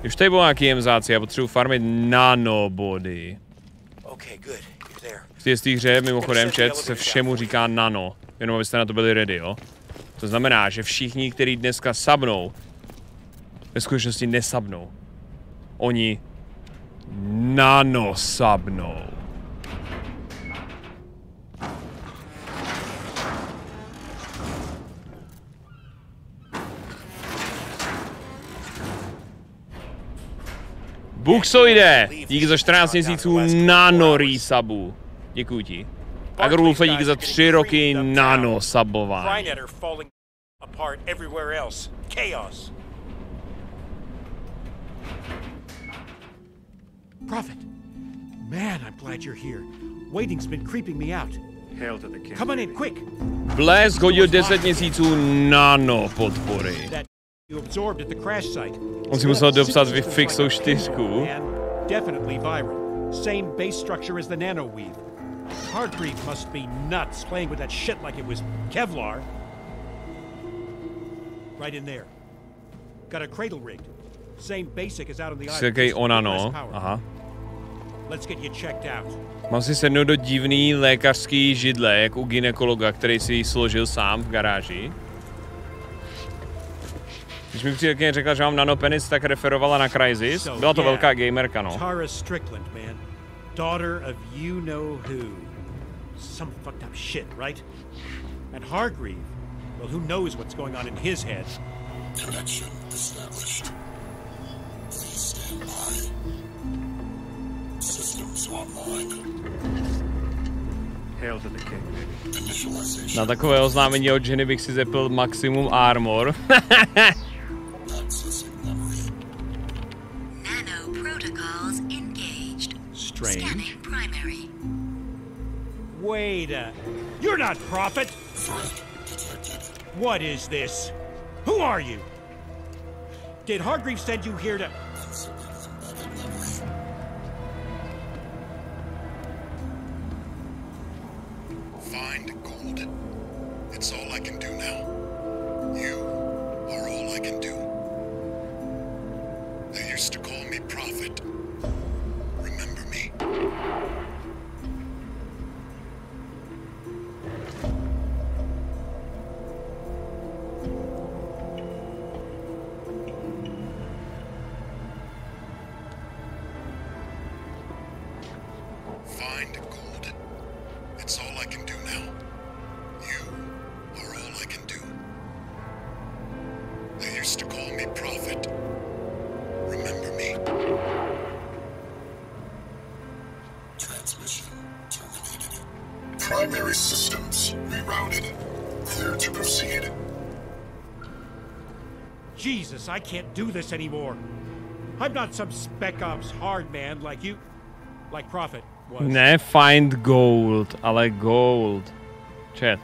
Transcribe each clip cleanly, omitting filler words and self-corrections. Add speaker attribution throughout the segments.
Speaker 1: Už tady bylo nějaký jemzáci, já potřebuji farmit nanobody. V té hře mimochodem chat se všemu říká nano, jenom abyste na to byli ready, jo. To znamená, že všichni, kteří dneska sabnou, ve skutečnosti nesabnou. Oni nanosabnou. Buxoide, díky za 14 měsíců nano-resubu. Děkuji ti. Agrolulfe díky za 3 roky nano-subování.
Speaker 2: Prophet, man, I'm glad you're here. Waiting's been creeping me out. Hail to the king. Come on in, quick.
Speaker 1: Blesk hodil 10 měsíců nano-podpory.
Speaker 2: You absorbed at the crash site.
Speaker 1: On si musel dopsat Fixou 4.
Speaker 2: Definitely viral. Same base structure as the nanoweave. Hargreave must be nuts playing with that shit like it was Kevlar. Right in there. Got a cradle rigged. Same basic as out on the island.
Speaker 1: Onano. Aha.
Speaker 2: Let's get you checked out.
Speaker 1: Mám si sednout do divný lékařský židle, jak u gynekologa, který si ji složil sám v garáži. Když mi přítelkyně řekla, že mám nanopenis, tak referovala na Crysis. Byla to velká gamerka, no.
Speaker 2: Tara Strickland, man. Daughter of you know who. Some fucked up shit, right? And Hargreave, well, who knows what's going on in his head.
Speaker 3: Connection established. Please stand by. Systems online.
Speaker 2: Hail to the king.
Speaker 3: Initialization.
Speaker 1: Na takové oznámení od ženy bych si zepl maximum armor.
Speaker 4: Nano protocols engaged.
Speaker 2: Strange.
Speaker 4: Scanning primary.
Speaker 2: Wait you're not Prophet!
Speaker 3: Threat detected.
Speaker 2: What is this? Who are you? Did Hargreave send you here to...
Speaker 3: Embedded memory. Find gold. It's all I can do now. You are all I can do. They used to call me Prophet. Remember me. Find gold. It's all I can do now. You are all I can do. They used to call me Prophet. Remember me. Transmission terminated. Primary systems rerouted. Clear to proceed.
Speaker 2: Jesus, I can't do this anymore. I'm not some Spec Ops hard man like you... like Prophet was.
Speaker 1: Ne find gold, ale gold. Chat.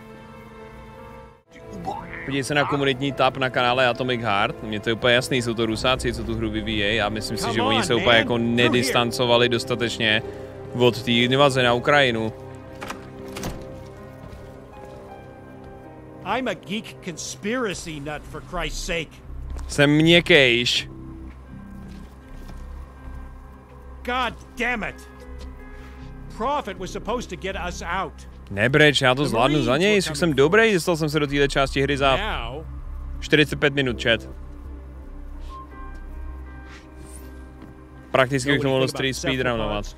Speaker 1: Podívej se na komunitní tab na kanále Atomic Heart. Mně to je úplně jasný, jsou to Rusáci, co tu hru vyvíjejí a myslím si, že oni se úplně jako nedistancovali dostatečně od té invaze na Ukrajinu.
Speaker 2: I'm a geek conspiracy nut, for Christ's sake.
Speaker 1: Jsem měkkejš.
Speaker 2: God damn it! Prophet was supposed to get us out.
Speaker 1: Nebreč, já to zvládnu za něj, však jsem dobrý, dostal jsem se do této části hry za 45 minut, chat. Prakticky bych to mohl speedrunovat.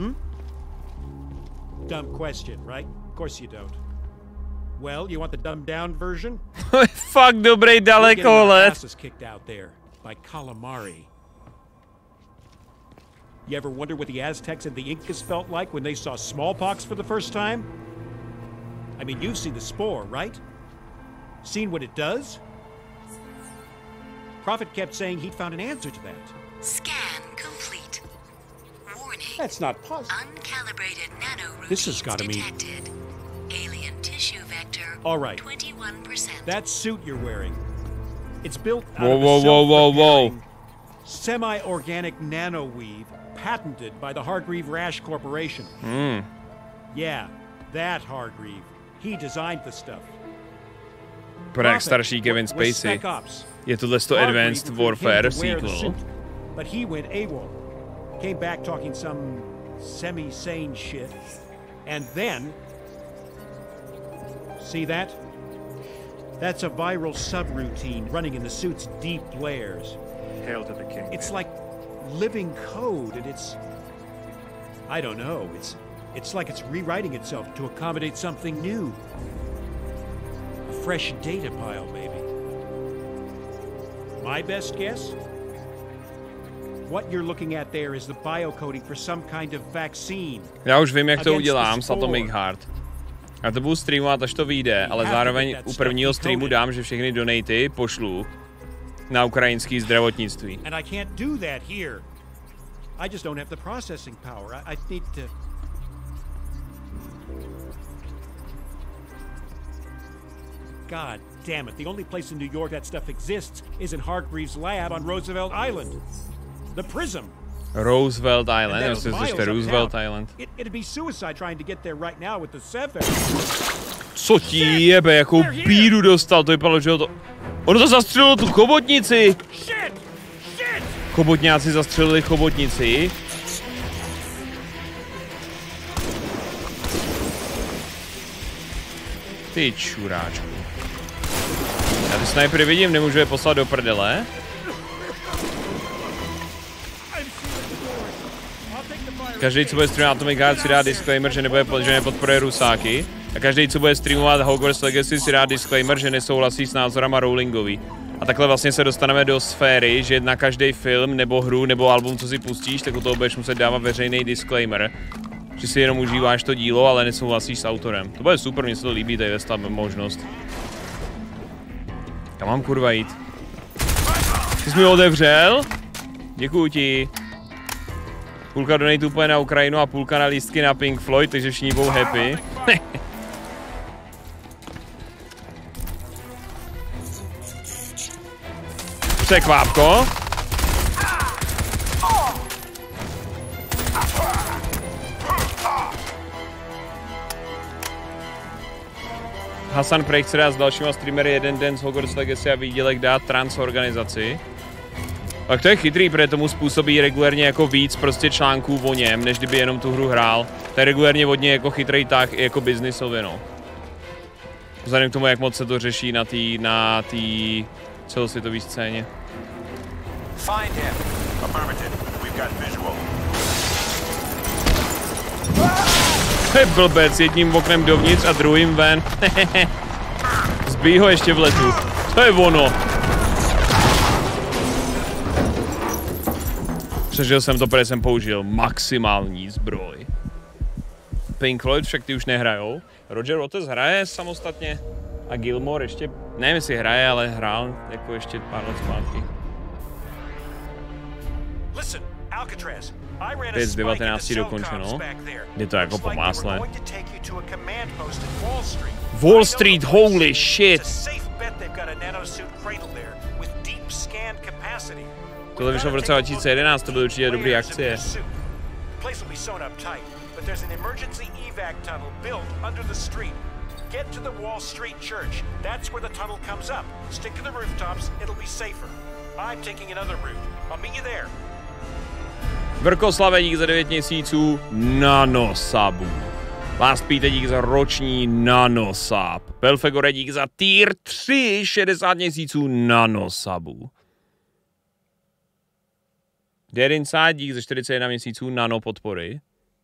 Speaker 2: Dumb question, right? Of course you don't. Well, you want the dumbed down version?
Speaker 1: Fuck dobrý dalekohled.
Speaker 2: Asses kicked out there by calamari. You ever wonder what the Aztecs and the Incas felt like when they saw smallpox for the first time? I mean, you've seen the spore, right? Seen what it does? Prophet kept saying he'd found an answer to that.
Speaker 4: Scan complete. Warning.
Speaker 2: That's not possible.
Speaker 4: Uncalibrated nanoroutines
Speaker 2: This has gotta mean...
Speaker 4: detected. Alien tissue vector.
Speaker 2: All right.
Speaker 4: 21%.
Speaker 2: That suit you're wearing, it's built out
Speaker 1: Whoa,
Speaker 2: of
Speaker 1: whoa,
Speaker 2: a
Speaker 1: whoa, whoa, whoa.
Speaker 2: self-repairing, semi-organic nanoweave patented by the Hargreave Rash Corporation. Yeah, that Hargreave. He designed the stuff.
Speaker 1: Projekt starší Kevin Spacey. Je tohle to Advanced Warfare sequel.
Speaker 2: but he went AWOL. Came back talking some semi-sane shit. And then... See that? That's a viral subroutine running in the suit's deep layers.
Speaker 5: Hail to the king.
Speaker 2: It's like living code, and it's... I don't know. It's like it's rewriting itself to accommodate something new. A fresh data pile, maybe. My best guess? What you're looking at there is the biocoding for some kind of vaccine.
Speaker 1: Já už vím, jak to udělám s Atomic Heart. Já to budu streamovat, až to vyjde, ale zároveň u prvního streamu dám, že všechny donaty pošlu na ukrajinský zdravotnictví.
Speaker 2: And I can't do that here. I just don't have the processing power. I need to... God damn it. The only place in New York that stuff exists is in Hargreaves' lab on Roosevelt Island. The Prism.
Speaker 1: Roosevelt Island, já si zde Roosevelt Island.
Speaker 2: It'd be suicide trying to get there right now with the Sever.
Speaker 1: Co ti jebe, jakou bídu dostal, to vypadalo, že to... Ono to zastřelilo tu chobotnici! Chobotňáci zastřelili chobotnici. Ty čuráčku. Já ty snipery vidím, nemůžu je poslat do prdele. Každý, co bude streamovat Atomic Heart, si dá disclaimer, že nepodporuje Rusáky. A každý, co bude streamovat Hogwarts Legacy, si dá disclaimer, že nesouhlasí s názorama Rowlingový. A takhle vlastně se dostaneme do sféry, že na každý film, nebo hru, nebo album, co si pustíš, tak u toho budeš muset dávat veřejný disclaimer. Že si jenom užíváš to dílo, ale nesouhlasíš s autorem. To bude super, mně se to líbí, tady je možnost. Kam mám kurva jít? Ty jsi mi otevřel? Děkuju ti. Půlka donatů půjde na Ukrajinu a půlka na lístky na Pink Floyd, takže všichni budou happy. Překvápko. Hasan Prey chce dát s dalšíma streamery jeden den z Hogwarts Legacy a výdělek dát trans organizaci. Tak to je chytrý, protože tomu způsobí regulérně jako víc prostě článků o něm, než kdyby jenom tu hru hrál. To je regulérně hodně jako chytrý tak i jako biznisově, no. Vzhledem k tomu, jak moc se to řeší na té celosvětové scéně.
Speaker 5: Find him. Affirmative. We've got visual.
Speaker 1: To je blbec, jedním oknem dovnitř a druhým ven. Zbij ho ještě v letu. To je ono. Přežil jsem to, protože jsem použil maximální zbroj. Pink Floyd však ty už nehrajou. Roger Waters hraje samostatně. A Gilmore ještě, nevím jestli hraje, ale hrál jako ještě pár let zpátky. To je z 19 dokončeno. Je to jako po másle. Wall Street, holy shit! Tohle vyšlo v roce 2011, to byly určitě dobrý akcie. Get to the Wall Street Church. That's where the tunnel comes up. Stick to the rooftops, it'll be safer. I'm taking another route. I'll meet you there. Vrkoslave, dík za 9 měsíců nanosabů. Last Pete, dík za roční nanosab. Belfegore, dík za tier 3, 60 měsíců nanosabů. Dead Inside, dík za 41 měsíců nano podpory.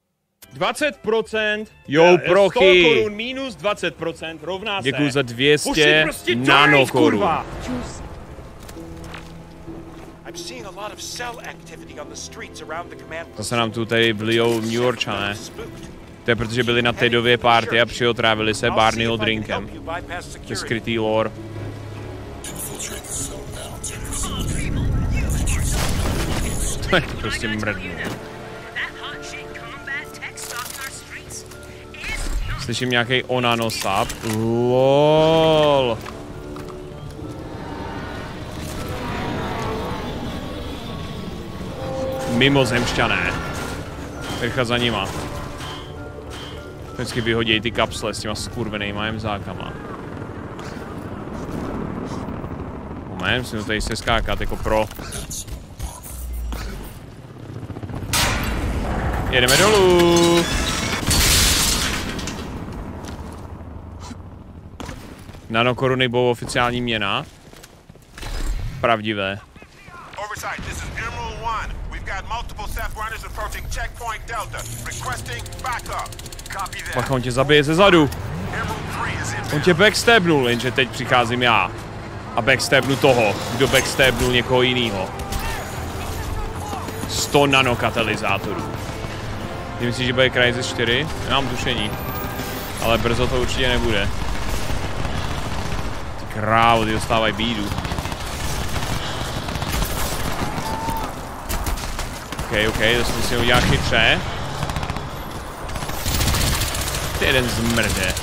Speaker 1: 20%, jo, prochy. 100 korun minus 20% rovná se. Děkuju za 200 nano korun. To se nám tu tady vlijou New Yorkčané. To je protože byli na Tedově party a přiotrávili se Barneyho drinkem. To je skrytý lore. To je prostě mrdný. Slyším nějaký onanosap. LOL. Mimozemšťané. Rychle za nima. Vždycky vyhodí ty kapsle s těma skurvenejma jemzákama. Moment, musím to tady se skákat jako pro. Jedeme dolů. Nanokoruny budou oficiální měna. Pravdivé. Bacha, on tě zabije ze zadu. On tě backstabnul, jenže teď přicházím já. A backstabnu toho, kdo backstabnul někoho jiného. 100 nanokatalyzátorů. Ty myslíš, že bude Crysis 4? Nemám tušení. Ale brzo to určitě nebude. Ty krávo, ty dostávají bídu. OK, to jsem si udělal chytře. Ty jeden zmrde.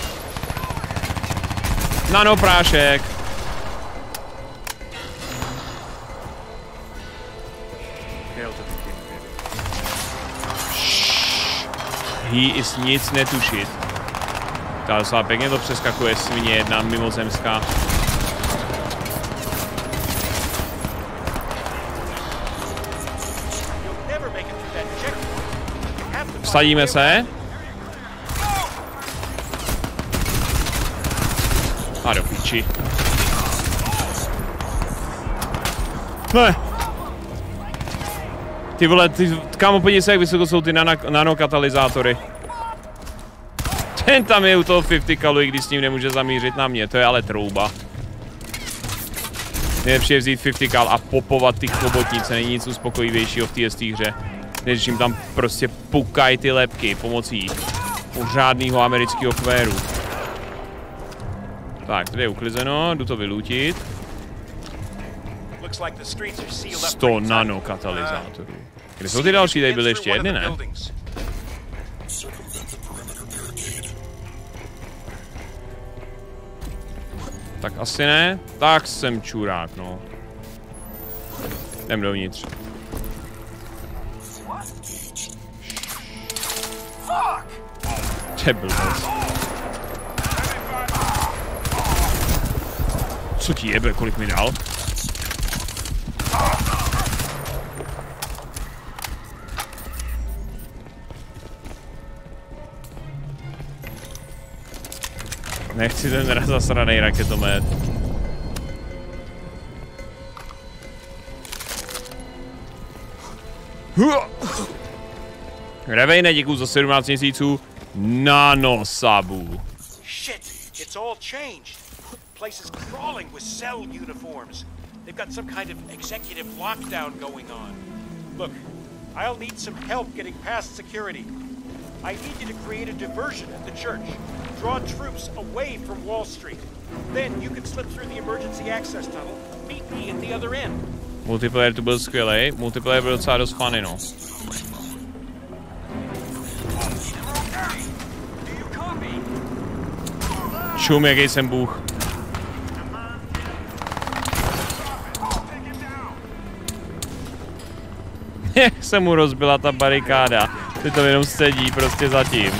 Speaker 1: Nanoprášek. He is nic netušit. Ta docela pěkně to přeskakuje svině jedna mimozemská. Vsadíme se. A do piči. Ne. Ty vole, kámo, podívej se, jak vysoko jsou ty nanokatalyzátory. Ten tam je u toho 50 kalu, i když s ním nemůže zamířit na mě, to je ale trouba. Nejlepší je vzít 50 kal a popovat ty chobotnice, není nic uspokojivějšího v té hře, než jim tam prostě pukají ty lebky pomocí pořádného amerického kvéru. Tak, tady je uklizeno, jdu to vylutit. 100 nanokatalyzátorů. Kde jsou ty další? Tady byly ještě jedny, ne? Tak asi ne. Tak jsem čurák, no. Jdem dovnitř. Blbost. Co ti jebe, kolik mi dal? Nechci ten zasranej raketomet. Revejne, děkuju za 17 měsíců. Nanosabu.
Speaker 2: Shit, it's all changed. Place is crawling with cell uniforms. They've got some kind of executive lockdown going on. Look, I'll need some help getting past security. I need you to create a diversion at the church. Draw troops away from Wall Street. Then you can slip through the emergency access tunnel. Meet me at the other end.
Speaker 1: Multiplayer tu byl skvělej. Multiplayer byl docela dost funny, no. Čum, jaký jsem bůh. Jak se mu rozbila ta barikáda. Ty to jenom sedí prostě zatím.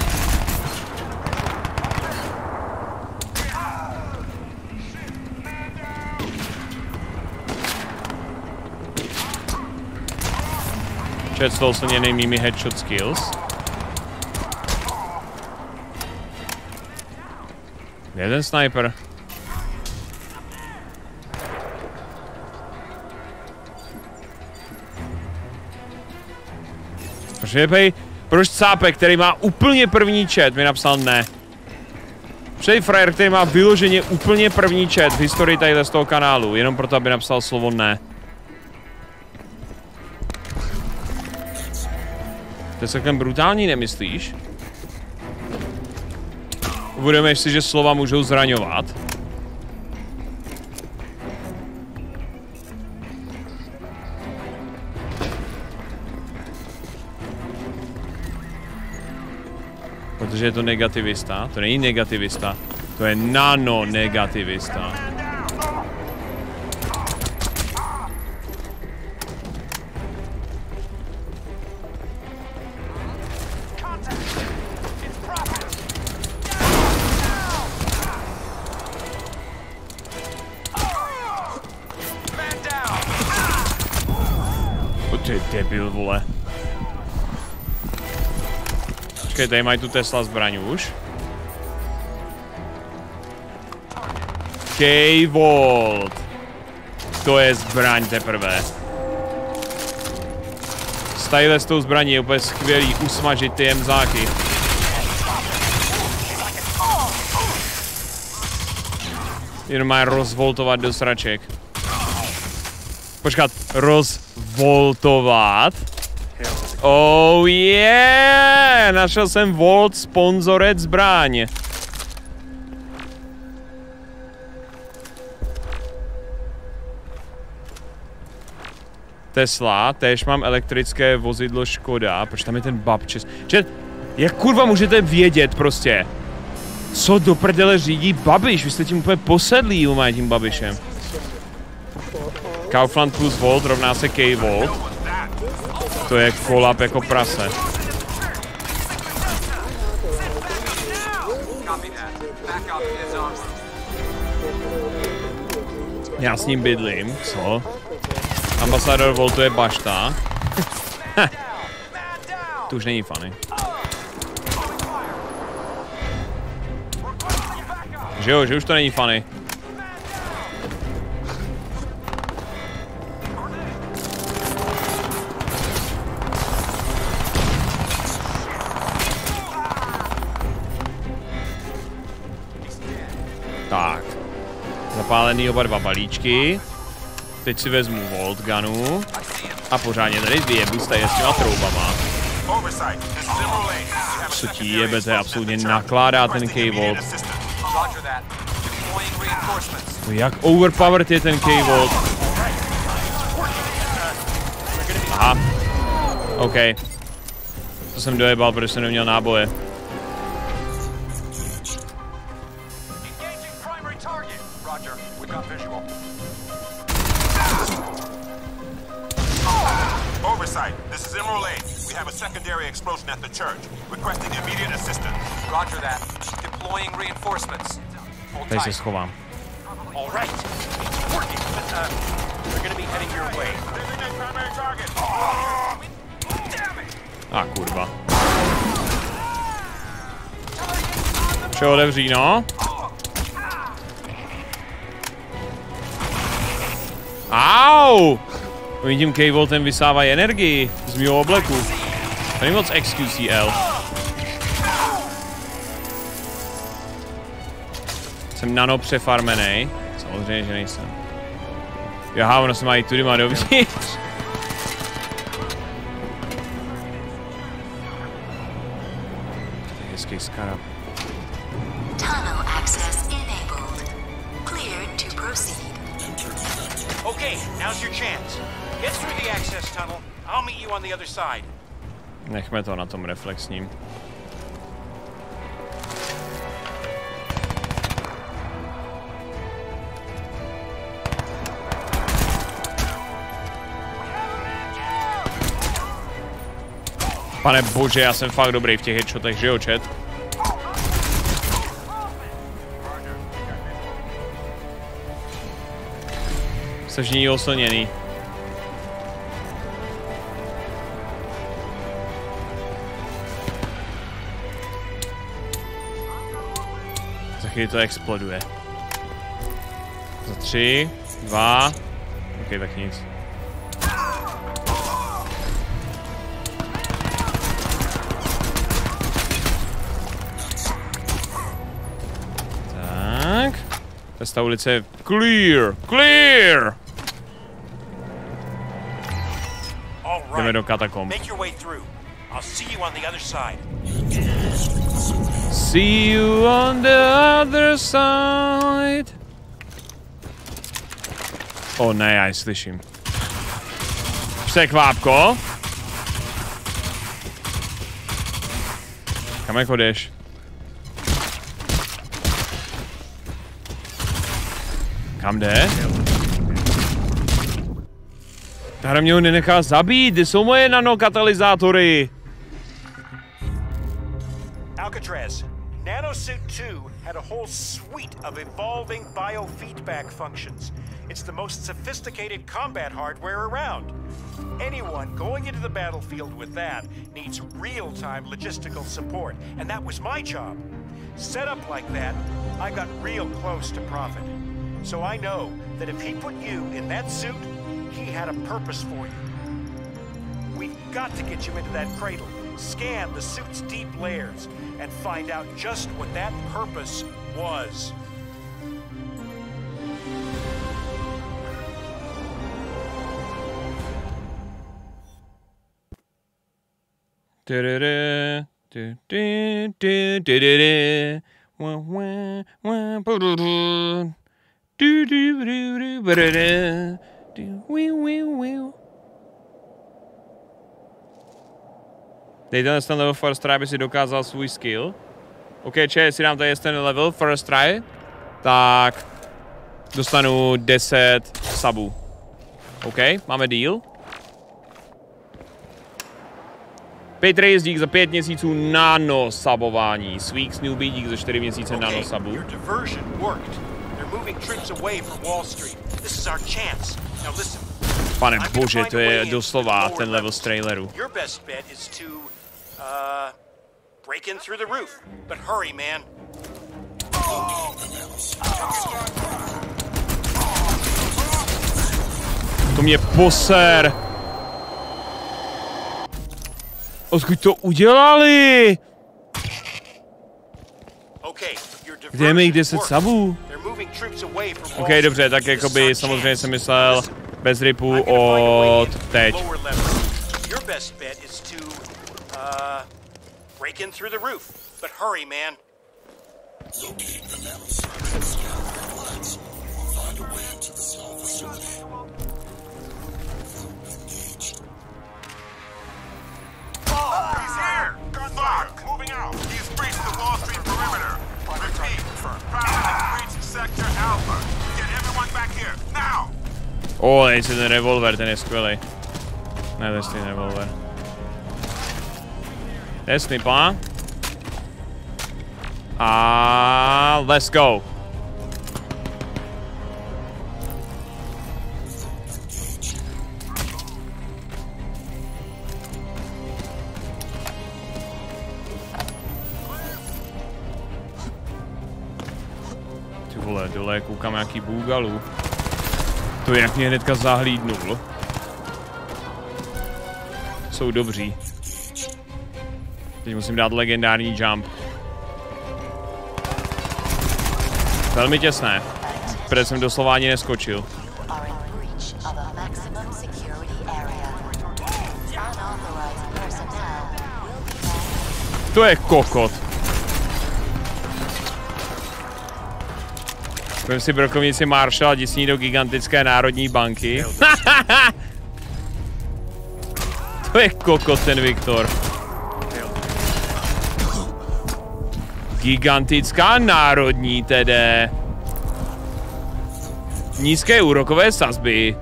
Speaker 1: Četl jsem jen mými headshot skills. Kde je ten sniper? Proč cápek, který má úplně první chat, mi napsal ne. Přej frajer, který má vyloženě úplně první chat v historii tadyhle z toho kanálu, jenom proto, aby napsal slovo ne. To je celkem brutální, nemyslíš? Uvědomuješ si, že slova můžou zraňovat? Protože je to negativista. To není negativista. To je nanonegativista. To je debil, vole. Počkej, tady mají tu Tesla zbraň už. K-Volt. To je zbraň teprve. Style s tou zbraní je úplně skvělý, usmažit ty emzáky. Jenom má rozvoltovat do sraček. Počkat, rozvoltovat? Oh yeah! Našel jsem Volt sponzoret zbraň. Tesla, též mám elektrické vozidlo Škoda. Proč tam je ten babčes? Jak kurva můžete vědět prostě? Co do prdele řídí Babiš? Vy jste tím úplně posedlí, tím Babišem. Kaufland plus Volt rovná se K-Volt. To je kolap jako prase. Já s ním bydlím, co? Ambasádor Volt, to je bašta. To už není funny. Že jo, že už to není funny. Tak. Zapálený oba dva balíčky. Teď si vezmu Volt Gunu a pořádně tady vyjebu staje s těma troubama. Co ti jebete, absolutně nakládá ten K-Volt. Jak overpowered je ten K-Volt? Aha. OK. To jsem dojebal, protože jsem neměl náboje.
Speaker 5: This is Emerald 8. We have a secondary explosion at the church. Requesting immediate assistance. Roger that. Deploying reinforcements.
Speaker 1: Tady se schovám.
Speaker 5: All right. It's working. They're going to be heading your way. Primary target.
Speaker 1: A kurva. Vše otevří, no. Au! Oni tím K-Voltem vysávají energii z mýho obleku. To není moc XQCL. Jsem nano přefarmenej. Samozřejmě, že nejsem. Jaha, ono se mají tudy má dovnitř. Hezký skarab.
Speaker 4: Tunnel access enabled. Cleared to proceed.
Speaker 2: Okay, now's your chance. Get through the access tunnel. I'll meet you on the other side.
Speaker 1: Nechme to na tom reflexním. Pane bože, já jsem fakt dobrý v těch headshotech, že jo, chat? Jsi v ní oslněný. Za chvíli to exploduje. Za 3, 2, ok, tak nic. Tak. Ta ulice je clear, clear! Jdeme do katakomb. See you on the other side. O ne, já ji slyším. Překvápko. Kam jako jdeš? Kam jde? Ta hra mě ho nenechá zabít, kde jsou moje nanokatalyzátory?
Speaker 2: Alcatraz, Nanosuit 2 had a whole suite of evolving biofeedback functions. It's the most sophisticated combat hardware around. Anyone going into the battlefield with that needs real-time logistical support, and that was my job. Set up like that, I got real close to Prophet. So I know that if he put you in that suit, he had a purpose for you. We've got to get you into that cradle, scan the suit's deep layers, and find out just what that purpose was.
Speaker 1: Dejte ten level first try, aby si dokázal svůj skill. OK, jestli dám tady ten level first try, tak dostanu 10 subů. OK, máme deal. Petr Jezdík za 5 měsíců nano sabování. Sweeks Newbie dík za 4 měsíce nano sabu. Pane bože, to je doslova ten level z traileru. To mě poser. Odkud to udělali? Kde je mi 10 sabů? OK, dobře, tak jakoby samozřejmě jsem myslel bez ripů od teď.
Speaker 5: He's here! Gunlock! Moving out! He's breached the Wall Street perimeter. Repeat, Prophet breached Sector Alpha. Get everyone back here, now!
Speaker 1: Nejsi ten revolver, ten je skvělý. Ne, to je stejný revolver. To je snipa. A let's go. Dole koukám nějaký bůgalů. To jak mě hnedka zahlídnul. Jsou dobří. Teď musím dát legendární jump. Velmi těsné. Protože jsem doslova ani neskočil. To je kokot. Budeme si brokovnici Marshall a disní do gigantické národní banky. To je kokot ten Viktor. Gigantická národní tedy. Nízké úrokové sazby.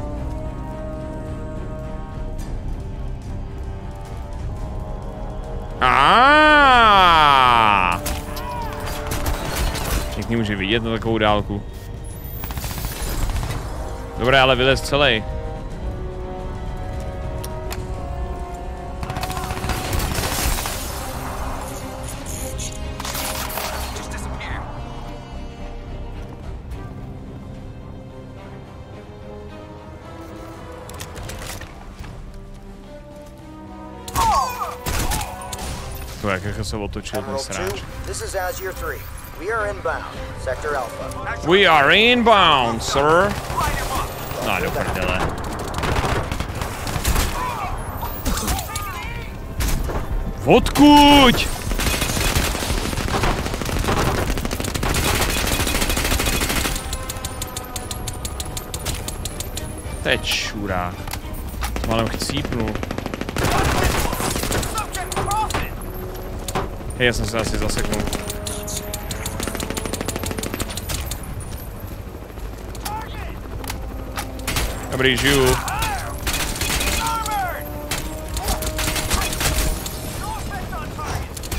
Speaker 1: Všichni může vidět na takovou dálku. Dobré, ale vylez celý. To jak se otočil ten sráč.
Speaker 6: We are inbound, Sector Alpha.
Speaker 1: We are inbound, sir. No, do prdele. Odkud? Teď šurák. Malem chcípnu. Hej, já jsem se asi zaseknul. Dobrý, žiju.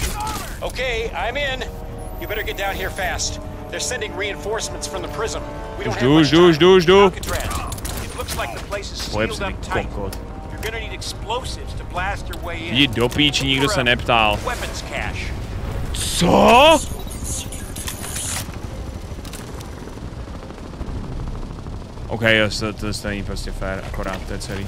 Speaker 2: Okay, I'm in. You better get down here fast. They're sending reinforcements from the prism.
Speaker 1: Už jdu.
Speaker 2: It looks like the place is
Speaker 1: Pojeb
Speaker 2: sealed
Speaker 1: si,
Speaker 2: up
Speaker 1: ty
Speaker 2: tight.
Speaker 1: kokot.
Speaker 2: You're gonna need explosives to blast your way in.
Speaker 1: Jdi do píči, nikdo se neptal.
Speaker 2: Weapons cache.
Speaker 1: Co? OK, jo, to není prostě fair, akorát to je celý.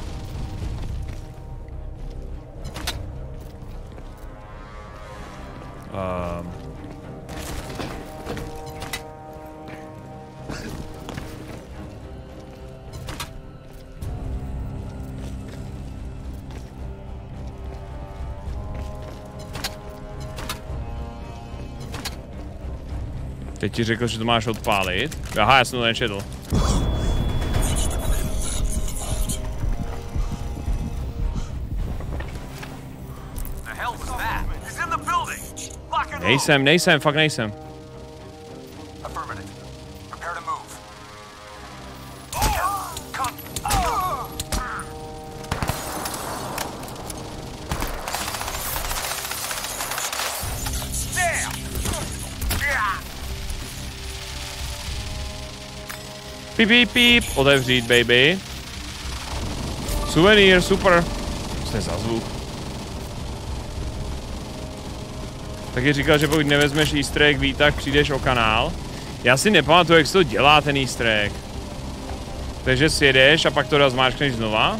Speaker 1: Teď ti řekl, že to máš odpálit. Aha, já jsem to nečetl. Nejsem, fakt nejsem. Píp, otevřít, baby. Suvenýr, super. Co je za zvuk? Taky říkal, že pokud nevezmeš easter egg výtah, přijdeš o kanál. Já si nepamatuju, jak se to dělá, ten easter egg. Takže sjedeš a pak to zmáčkneš znova.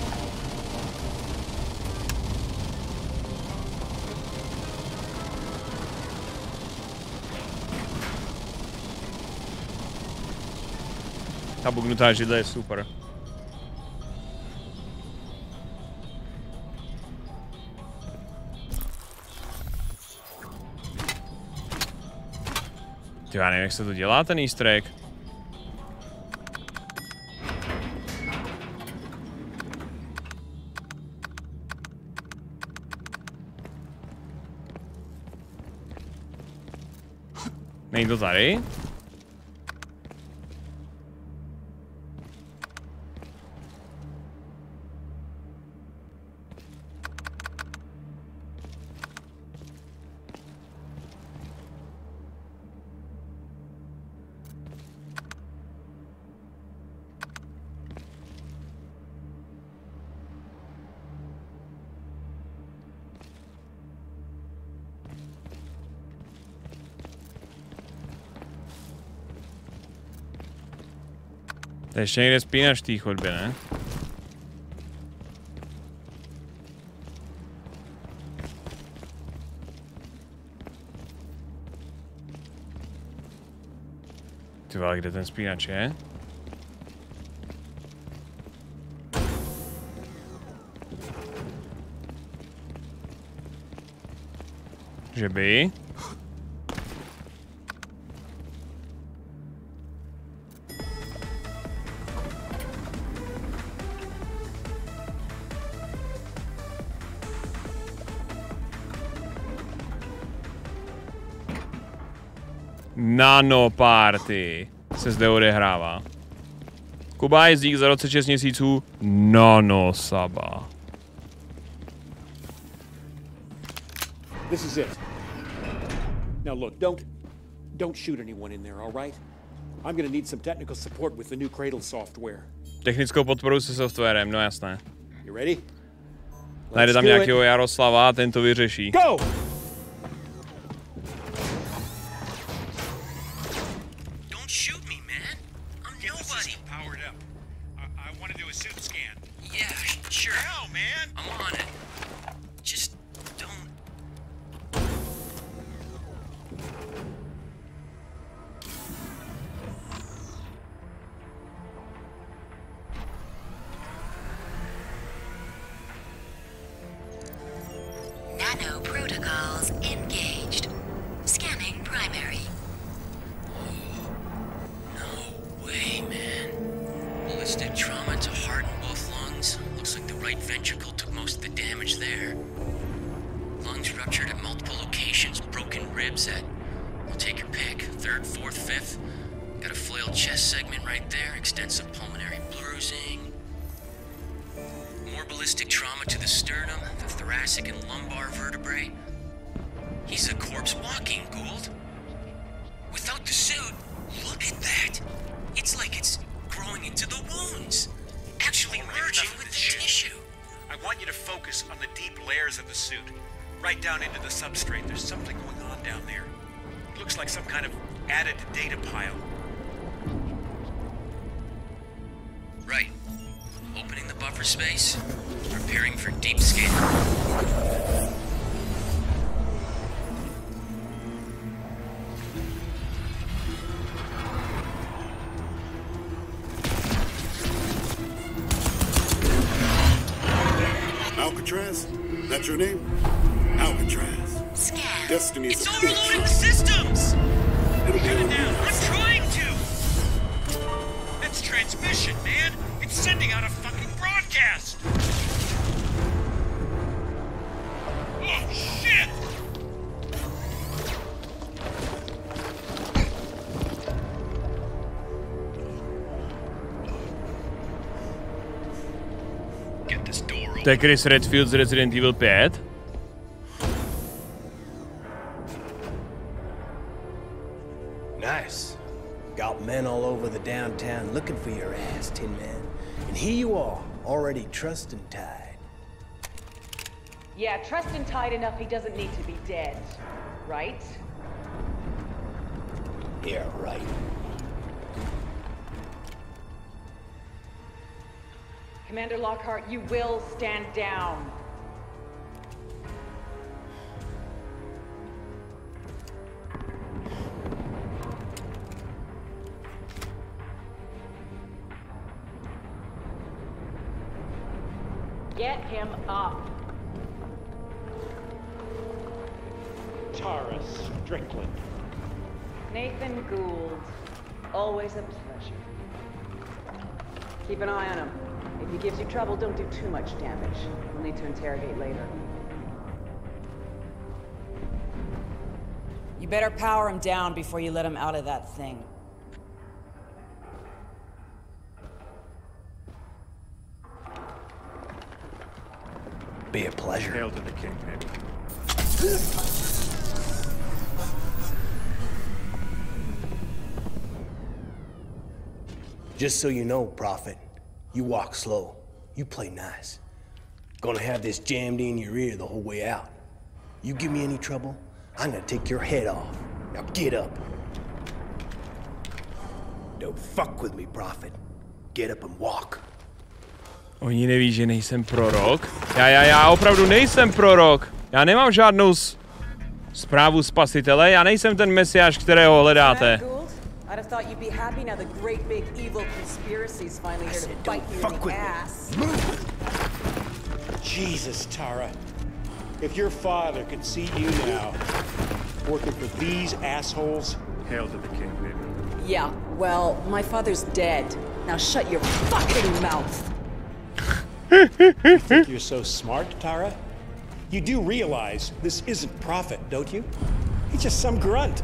Speaker 1: Ta bugnutá židle je super. Ty, já nevím, jak se to dělá, ten easter egg. Není to tady? To ještě někde spínaš v té chodbě, ne? Ty vole, kde ten spínač je? Že by? Nano Party se zde odehrává. Kuba jezdík za 26 měsíců. Nano Saba.
Speaker 2: This is it. Now look, don't shoot anyone in there, all right? I'm gonna need some technical support with the new Cradle software.
Speaker 1: Technickou podporu se softwarem, no jasné.
Speaker 2: You ready?
Speaker 1: Najde tam nějakého Jaroslava a ten to vyřeší.
Speaker 2: Go!
Speaker 4: Nano protocols engaged. Scanning primary.
Speaker 7: No way, man. Ballistic trauma to heart and both lungs. Looks like the right ventricle took most of the damage there. Lungs ruptured at multiple locations. Broken ribs at, well, take your pick. 3rd, 4th, 5th. Got a flailed chest segment right there. Extensive pulmonary bruising. More ballistic trauma to the sternum, the thoracic and lumbar vertebrae. He's a corpse walking, Gould. Without the suit, look at that. It's like it's growing into the wounds. Actually merging with the tissue.
Speaker 2: I want you to focus on the deep layers of the suit. Right down into the substrate. There's something going on down there. It looks like some kind of added data pile.
Speaker 7: Right. Opening the buffer space. Preparing for deep scan.
Speaker 3: Alcatraz? That's your name? Alcatraz.
Speaker 4: Scan.
Speaker 3: Destiny's
Speaker 7: It's
Speaker 3: a
Speaker 7: overloading the
Speaker 3: bitch.
Speaker 7: systems!
Speaker 3: It'll be
Speaker 2: Shut it
Speaker 3: on
Speaker 2: down.
Speaker 3: you.
Speaker 2: I'm trying to. That's transmission, man. It's sending out a fucking broadcast. Oh, shit!
Speaker 5: Get this door open.
Speaker 1: To je Chris Redfield z Resident Evil 5.
Speaker 8: Nice. Got men all over the downtown looking for your ass, Tin Man. And here you are, already trussed and tied.
Speaker 9: Yeah, trussed and tied enough he doesn't need to be dead. Right?
Speaker 8: Yeah, right.
Speaker 9: Commander Lockhart, you will stand down. Get him up.
Speaker 2: Tara Strickland.
Speaker 9: Nathan Gould. Always a pleasure. Keep an eye on him. If he gives you trouble, don't do too much damage. We'll need to interrogate later.
Speaker 10: You better power him down before you let him out of that thing.
Speaker 8: Be a pleasure.
Speaker 2: Hail to the king, baby.
Speaker 8: Just so you know, Prophet, you walk slow. You play nice. Gonna have this jammed in your ear the whole way out. You give me any trouble, I'm gonna take your head off. Now get up. Don't fuck with me, Prophet. Get up and walk.
Speaker 1: Oni neví, že nejsem prorok. Já opravdu nejsem prorok. Já nemám žádnou zprávu spasitele, já nejsem ten mesiáš, kterého hledáte.
Speaker 10: I'd have thought you'd be happy now the great big evil conspiracy's finally here to bite you in the ass.
Speaker 2: Jesus, Tara. If your father could see you now, working for these assholes, hail to the king, baby.
Speaker 10: Yeah, well, my father's dead. Now shut your fucking mouth.
Speaker 2: You think you're so smart, Tara? You do realize this isn't Prophet, don't you? He's just some grunt.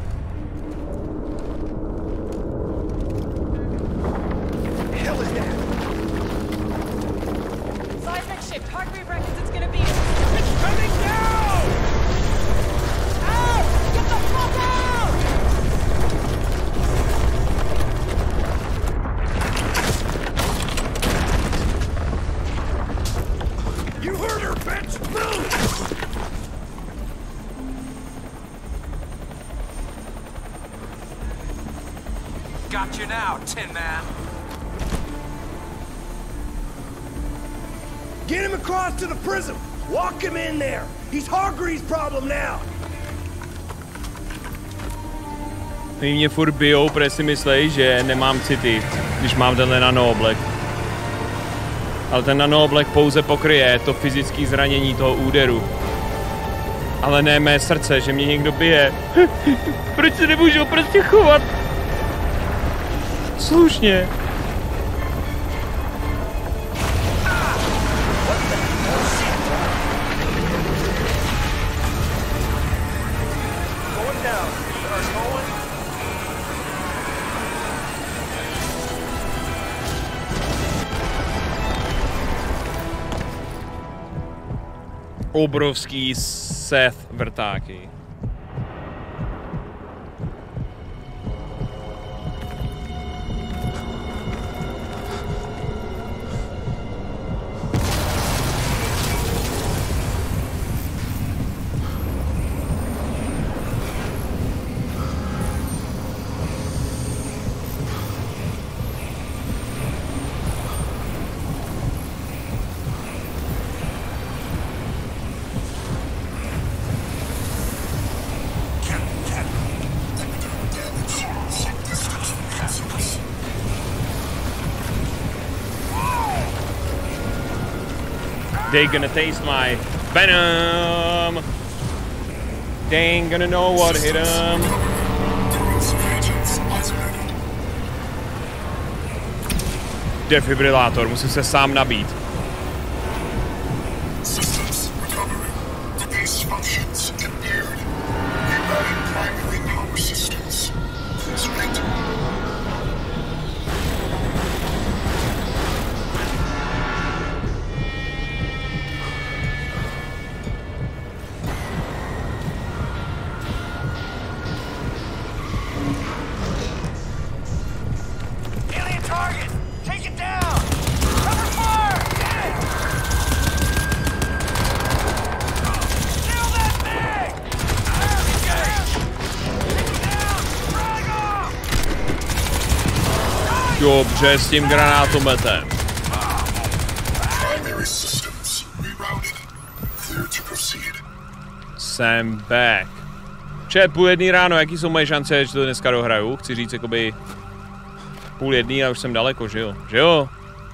Speaker 8: Hell is that?
Speaker 10: Seismic shift. Hargreave reckons it's gonna be. It's coming down! Out! Get the fuck out!
Speaker 8: You heard her, bitch! Move!
Speaker 11: Got you now, Tin Man.
Speaker 8: Get him across to the prism! Walk him in there! He's Hargreaves' problem now!
Speaker 1: Oni mě furt bijou, protože si myslej, že nemám city, když mám tenhle nanooblek. Ale ten nanooblek pouze pokryje to fyzické zranění toho úderu. Ale ne mé srdce, že mě někdo bije. Proč se nemůžu prostě chovat? Slušně. Obrovský Seth vrtáky. They gonna taste my venom. They ain't gonna know what hit them. Defibrilátor, musím se sám nabít. Dobře, s tím granátometem. Jsem back. Čet, 12:30 ráno, jaký jsou moje šance, že to dneska dohraju? Chci říct, jakoby 12:30 a už jsem daleko, že jo? Že jo?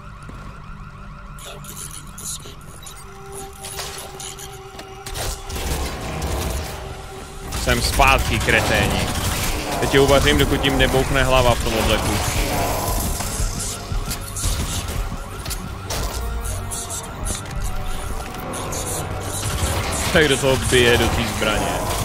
Speaker 1: Jsem zpátky, kreténi. Teď je uvařím, dokud tím nebouchne hlava v tom obleku. Tak do toho bije, do té zbraně.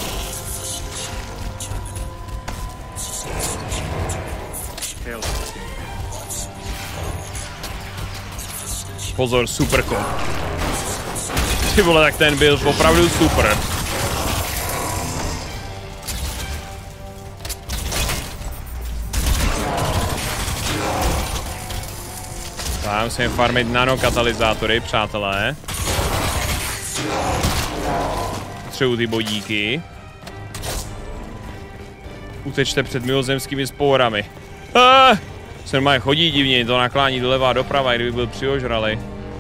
Speaker 1: Pozor, superkop. Ty vole, tak ten byl opravdu super. Tak, musíme farmit nanokatalyzátory, přátelé. Potřebuji ty bodíky. Utečte před mimozemskými sporami. Se normálně chodí divně, to naklání doleva a doprava, i kdyby byl přiožralej.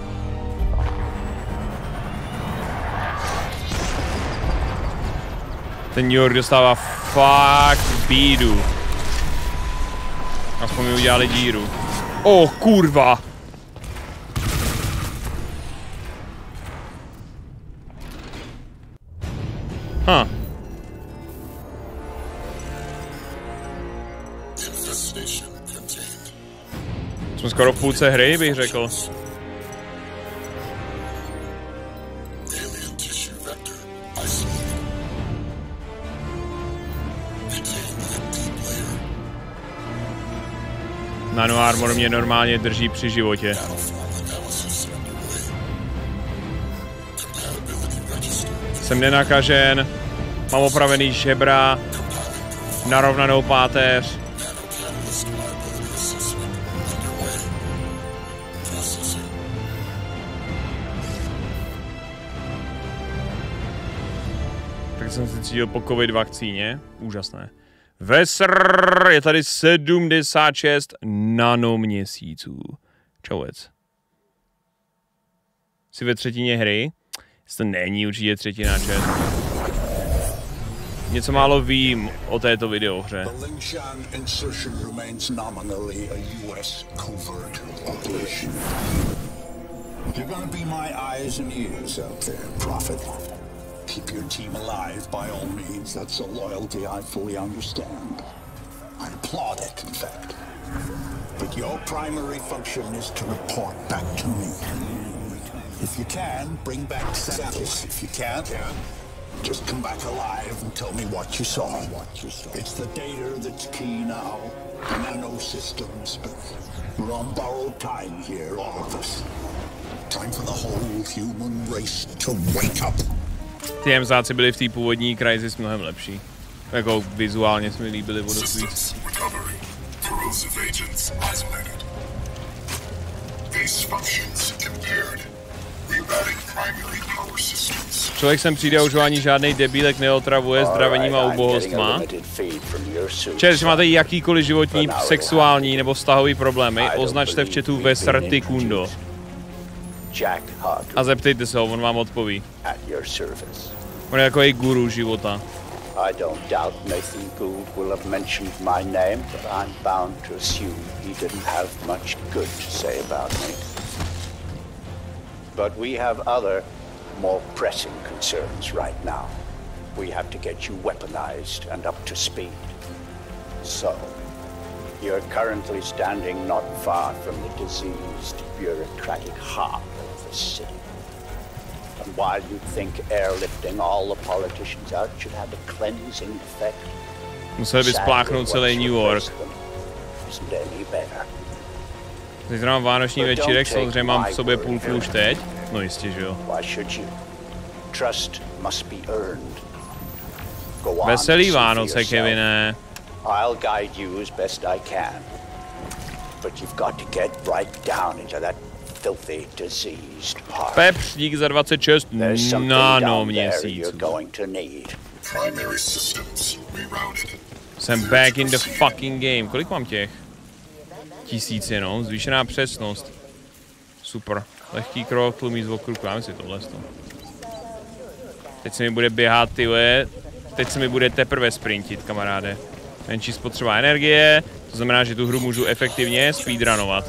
Speaker 1: Ten New York dostává fakt bídu. Aspoň mi udělali díru. Kurva! Jsme skoro v půlce hry, bych řekl. Nano armor mě normálně drží při životě. Jsem nenakažen, mám opravený žebra, narovnanou páteř. Tak jsem se cítil po covid vakcíně, úžasné. Vesr, je tady 76 nanoměsíců. Čauec. Jsi ve třetině hry? To není určitě třetina, čet. Něco málo vím o této videohře.
Speaker 12: Keep your team alive, by all means. That's a loyalty I fully understand. I applaud it, in fact. But your primary function is to report back to me. If you can, bring back samples. If you can't, just come back alive and tell me what you saw. It's the data that's key now. The nano systems, but we're on borrowed time here, all of us. Time for the whole human race to wake up.
Speaker 1: Ty MZáci byli v té původní Crysis mnohem lepší. Jako vizuálně jsme líbili o dost víc. Člověk sem přijde a už ani žádnej debílek neotravuje zdravením a ubohostma. Čes, že máte jakýkoliv životní, sexuální nebo vztahový problémy, označte v chatu Vesrty Kundo. A zeptejte se ho, on vám odpoví. On je jako i guru života.
Speaker 13: I don't doubt Nathan Gould will have mentioned my name, but I'm bound to assume he didn't have much good to say about me. But we have other, more pressing concerns right now. We have to get you weaponized and up to speed. So, you're currently standing not far from the diseased, bureaucratic heart of the city. And while you think airlifting all the politicians out should have a cleansing effect,
Speaker 1: museli by spláchnout celý New York. Zítra mám vánoční večírek, samozřejmě mám v sobě půlku už teď. No jistě, že jo. Veselý Vánoce, Kevine.
Speaker 13: I'll guide you as best I can. But you've got to get right down into that filthy, diseased heart.
Speaker 1: Pepř, dík za 26 nanoměsíců. Jsem back in the fucking game. Kolik mám těch? 1000 jenom, zvýšená přesnost. Super. Lehký krok, tlumí zvuk ruku, já myslím tohle. Teď se mi bude běhat, tyhle. Teď se mi bude teprve sprintit, kamaráde. Menší spotřeba energie, to znamená, že tu hru můžu efektivně speedrunovat.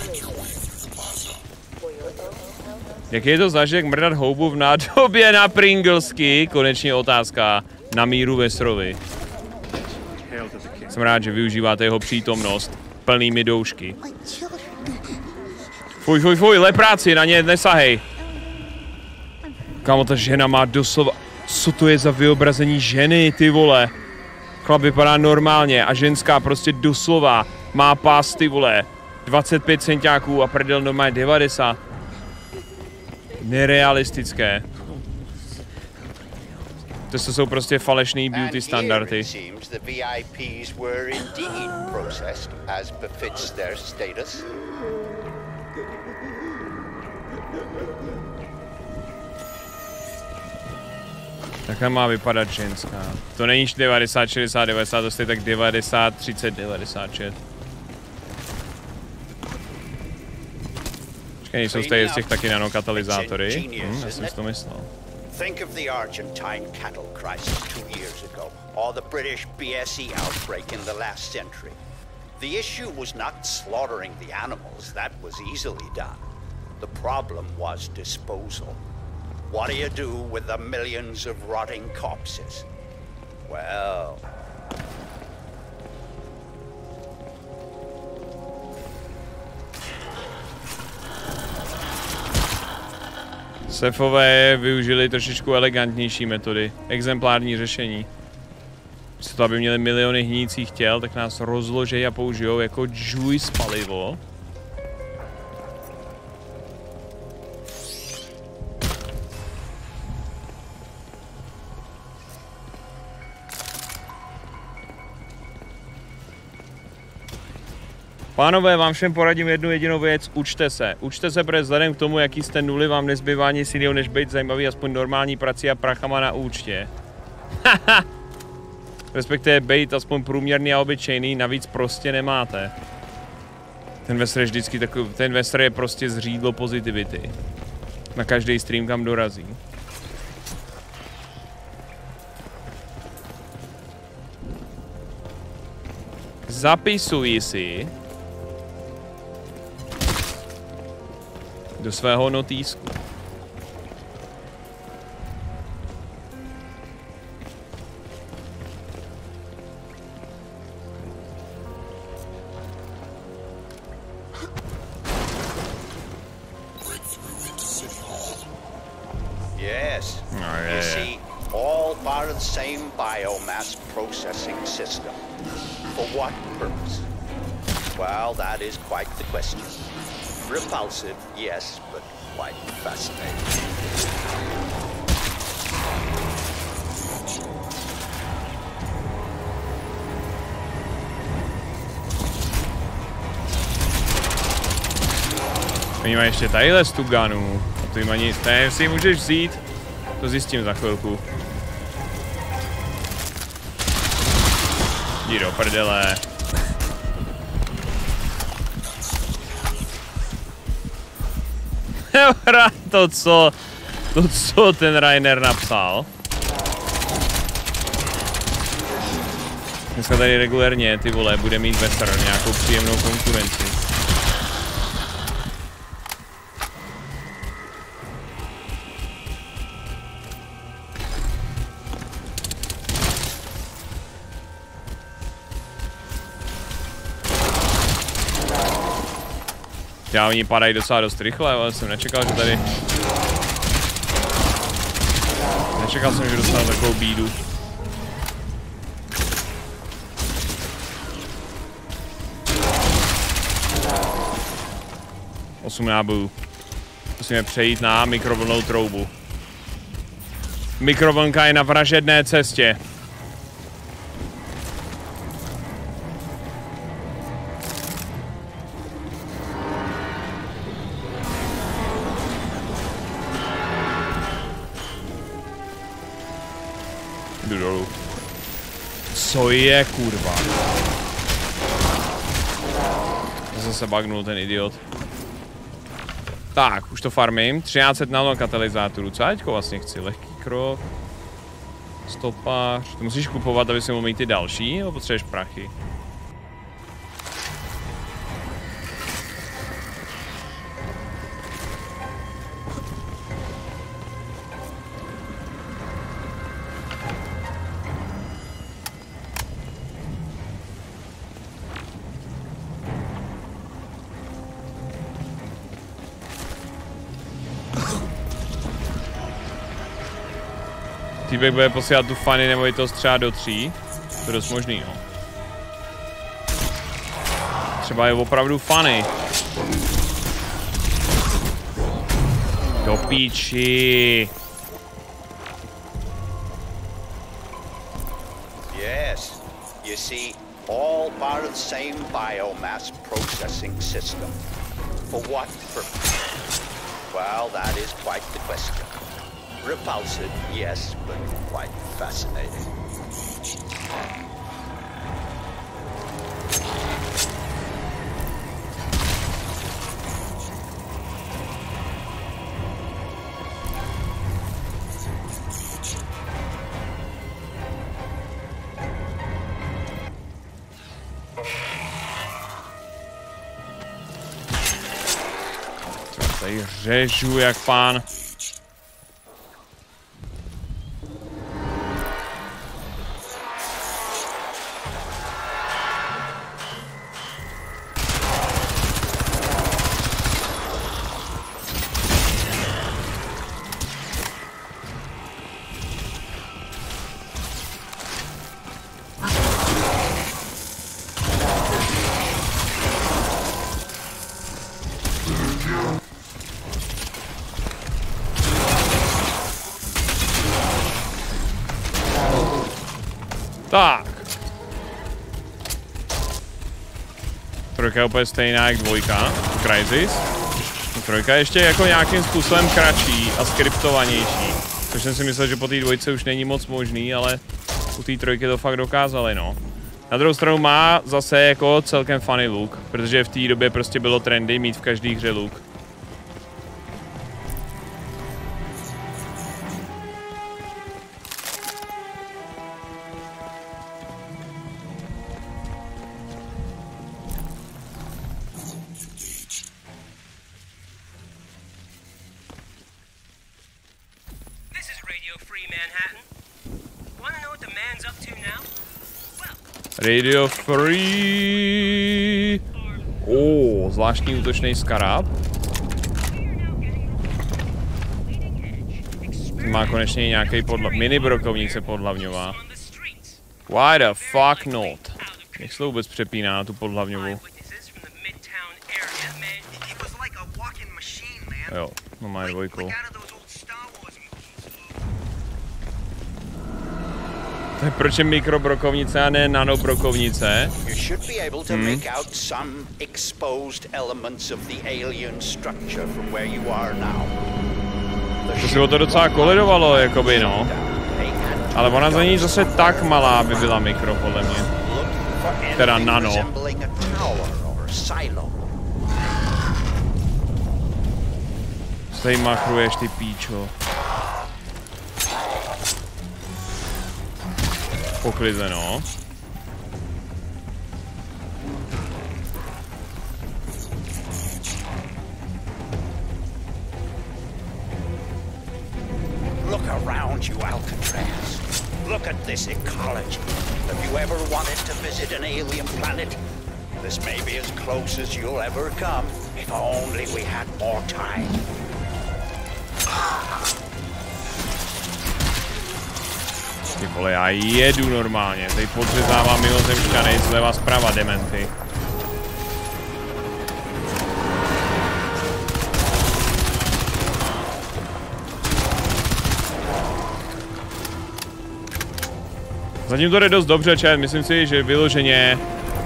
Speaker 1: Jaký je to zažitek mrdat houbu v nádobě na Pringlesky? Konečně otázka na míru Vesrovi. Jsem rád, že využíváte jeho přítomnost plnými doušky. Fuj, fuj, fuj, lepráci, na ně nesahej. Kámo, ta žena má doslova... Co to je za vyobrazení ženy, ty vole? Chlap vypadá normálně a ženská prostě doslova má pás, ty vole. 25 centiáků a prdel normálně 90. Nerealistické. To jsou prostě falešný beauty standardy. Takhle má vypadat ženská. To není 90, 60, 90, to je tak 90, 30, 96. Počkej, nejsou z těch taky nanokatalyzátory? Já jsem si to myslel.
Speaker 13: Think of the Argentine cattle crisis 2 years ago, or the British BSE outbreak in the last century. The issue was not slaughtering the animals, that was easily done. The problem was disposal. What do you do with the millions of rotting corpses? Well...
Speaker 1: Sefové využili trošičku elegantnější metody, exemplární řešení. Místo toho, aby měli miliony hnících těl, tak nás rozložejí a použijou jako juice palivo. Pánové, vám všem poradím jednu jedinou věc, učte se. Učte se, protože vzhledem k tomu, jaký jste nuly, vám nezbývá nic jiného, než být zajímavý aspoň normální prací a prachama na účtě. Respektive být aspoň průměrný a obyčejný, navíc prostě nemáte. Ten Vesr je vždycky takový, ten Vesr je prostě zřídlo pozitivity. Na každý stream, kam dorazí. Zapisuji si do svého notýsku.
Speaker 13: Yes. You see, all part of the same biomass processing system. For what purpose? Well, that is quite the question. Repulsive, yes, but quite fascinating.
Speaker 1: Oni mají ještě tadyhle stuganu. A to jim ani... Ne, si ji můžeš vzít. To zjistím za chvilku. Jdi do prdele. to, co ten Rainer napsal. Dneska tady regulérně, ty vole, bude mít Vesr nějakou příjemnou konkurenci. Já oni padají docela dost rychle, ale jsem nečekal, že tady... Nečekal jsem, že dostanu takovou bídu. Osm nábojů. Musíme přejít na mikrovlnnou troubu. Mikrovlnka je na vražedné cestě. Jdu dolů. Co je, kurva? Zase bugnul ten idiot. Tak, už to farmím. 1300 nano katalyzátorů. Co já teďko vlastně chci? Lehký krok. Stopář. To musíš kupovat, aby si mohl mít ty další, nebo potřebuješ prachy? Týbek bude posílat tu funny nemovitost třeba do 3. To je dost možný, no. Třeba je opravdu funny. Do píči.
Speaker 13: Yes, you see, all part of the same biomass processing system. For what purpose? Well, that is quite the question. Repulsive, yes, but quite fascinating.
Speaker 1: Tady řežu jak pán. Tak. Trojka je úplně stejná jak dvojka. Crysis. Trojka je ještě jako nějakým způsobem kratší a skriptovanější. Což jsem si myslel, že po té dvojce už není moc možný, ale u té trojky to fakt dokázali, no. Na druhou stranu má zase jako celkem funny look, protože v té době prostě bylo trendy mít v každé hře look. Radio Free. Zvláštní útočný skarab. Má konečně nějaký mini brokovník se podhlavňová. Why the fuck not? Jak se to vůbec přepíná na tu podhlavňovou? Jo, no má dvojkou. Proč je mikrobrokovnice a ne nanobrokovnice? To si o to docela kolidovalo, jakoby, no. Ale ona za ní zase tak malá by byla mikro, podle mě. Teda nano. Co tady machruješ, ty píčo? Poklizeno.
Speaker 13: Look around you, Alcatraz. Look at this ecology. Have you ever wanted to visit an alien planet? This may be as close as you'll ever come. If only we had more time.
Speaker 1: Ty vole, já jedu normálně, tady podřezávám mimozemšťany, zleva zprava dementy. Zatím to jde dost dobře, chat, myslím si, že vyloženě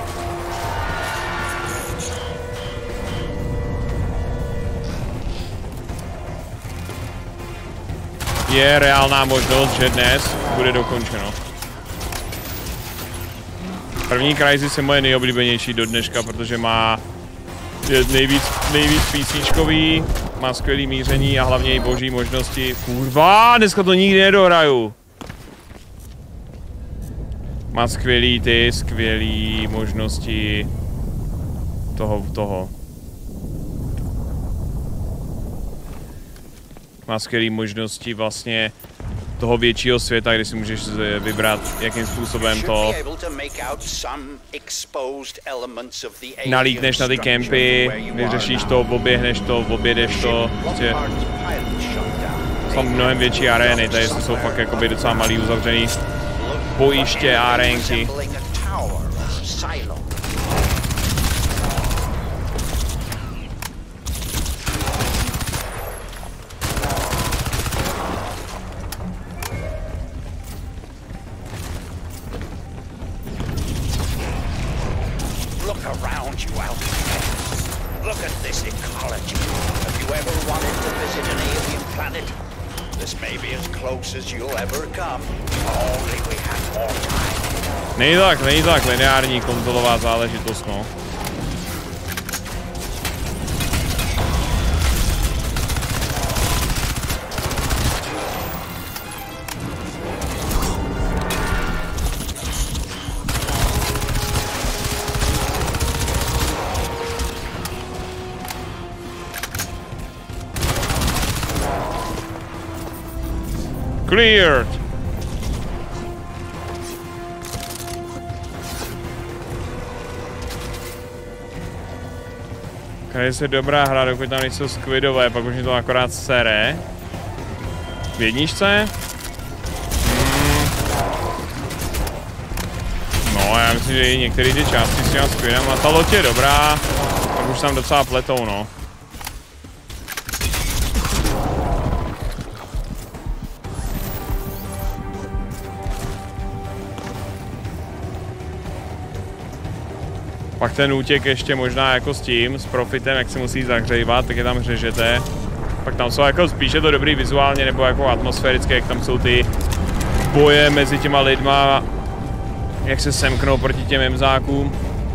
Speaker 1: je reálná možnost, že dnes bude dokončeno. První Crysis je moje nejoblíbenější do dneška, protože má nejvíc písničkový, má skvělý míření a hlavně i boží možnosti. Kurva, dneska to nikdy nedohraju. Má skvělý možnosti toho. Má skvělé možnosti vlastně toho většího světa, kde si můžeš vybrat, jakým způsobem to nalítneš na ty kempy, vyřešíš to, oběhneš to, objedeš to, prostě jsou mnohem větší arény, tady jsou fakt jakoby docela malý uzavřený bojiště a arénky. Není tak lineární konzolová záležitost, no. Cleared! Crysis je dobrá hra, dokud tam nejsou squidové, pak už mi to akorát sere. V jedničce? No, já myslím, že i některé ty části s těma squidama, ta loď je dobrá, tak už tam docela pletou, no. Pak ten útěk ještě možná jako s tím, s profitem, jak se musí zahřejvat, tak je tam řežete. Pak tam jsou jako spíše to dobrý vizuálně nebo jako atmosférické, jak tam jsou ty boje mezi těma lidma, jak se semknou proti těm emzákům.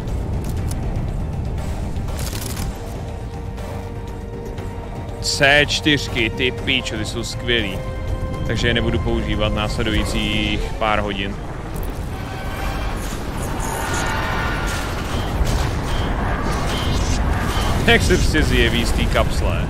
Speaker 1: C4, ty píčo, ty jsou skvělý. Takže je nebudu používat následujících pár hodin. Jak se prostě zjeví z té kapsle.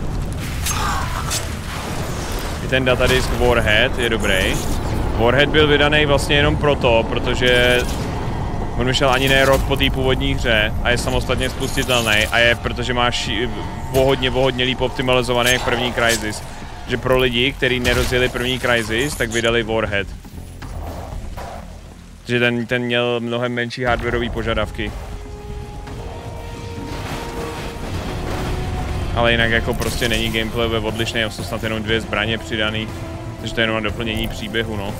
Speaker 1: I ten datadisk Warhead je dobrý. Warhead byl vydaný vlastně jenom proto, protože on vyšel ani ne rok po té původní hře a je samostatně spustitelný a je, protože máš hodně líp optimalizovaný jak první Crysis. Že pro lidi, kteří nerozjeli první Crysis, tak vydali Warhead. Že ten měl mnohem menší hardwareové požadavky. Ale jinak jako prostě není gameplayově odlišný, jsou snad jenom 2 zbraně přidaný, takže to je jenom na doplnění příběhu, no.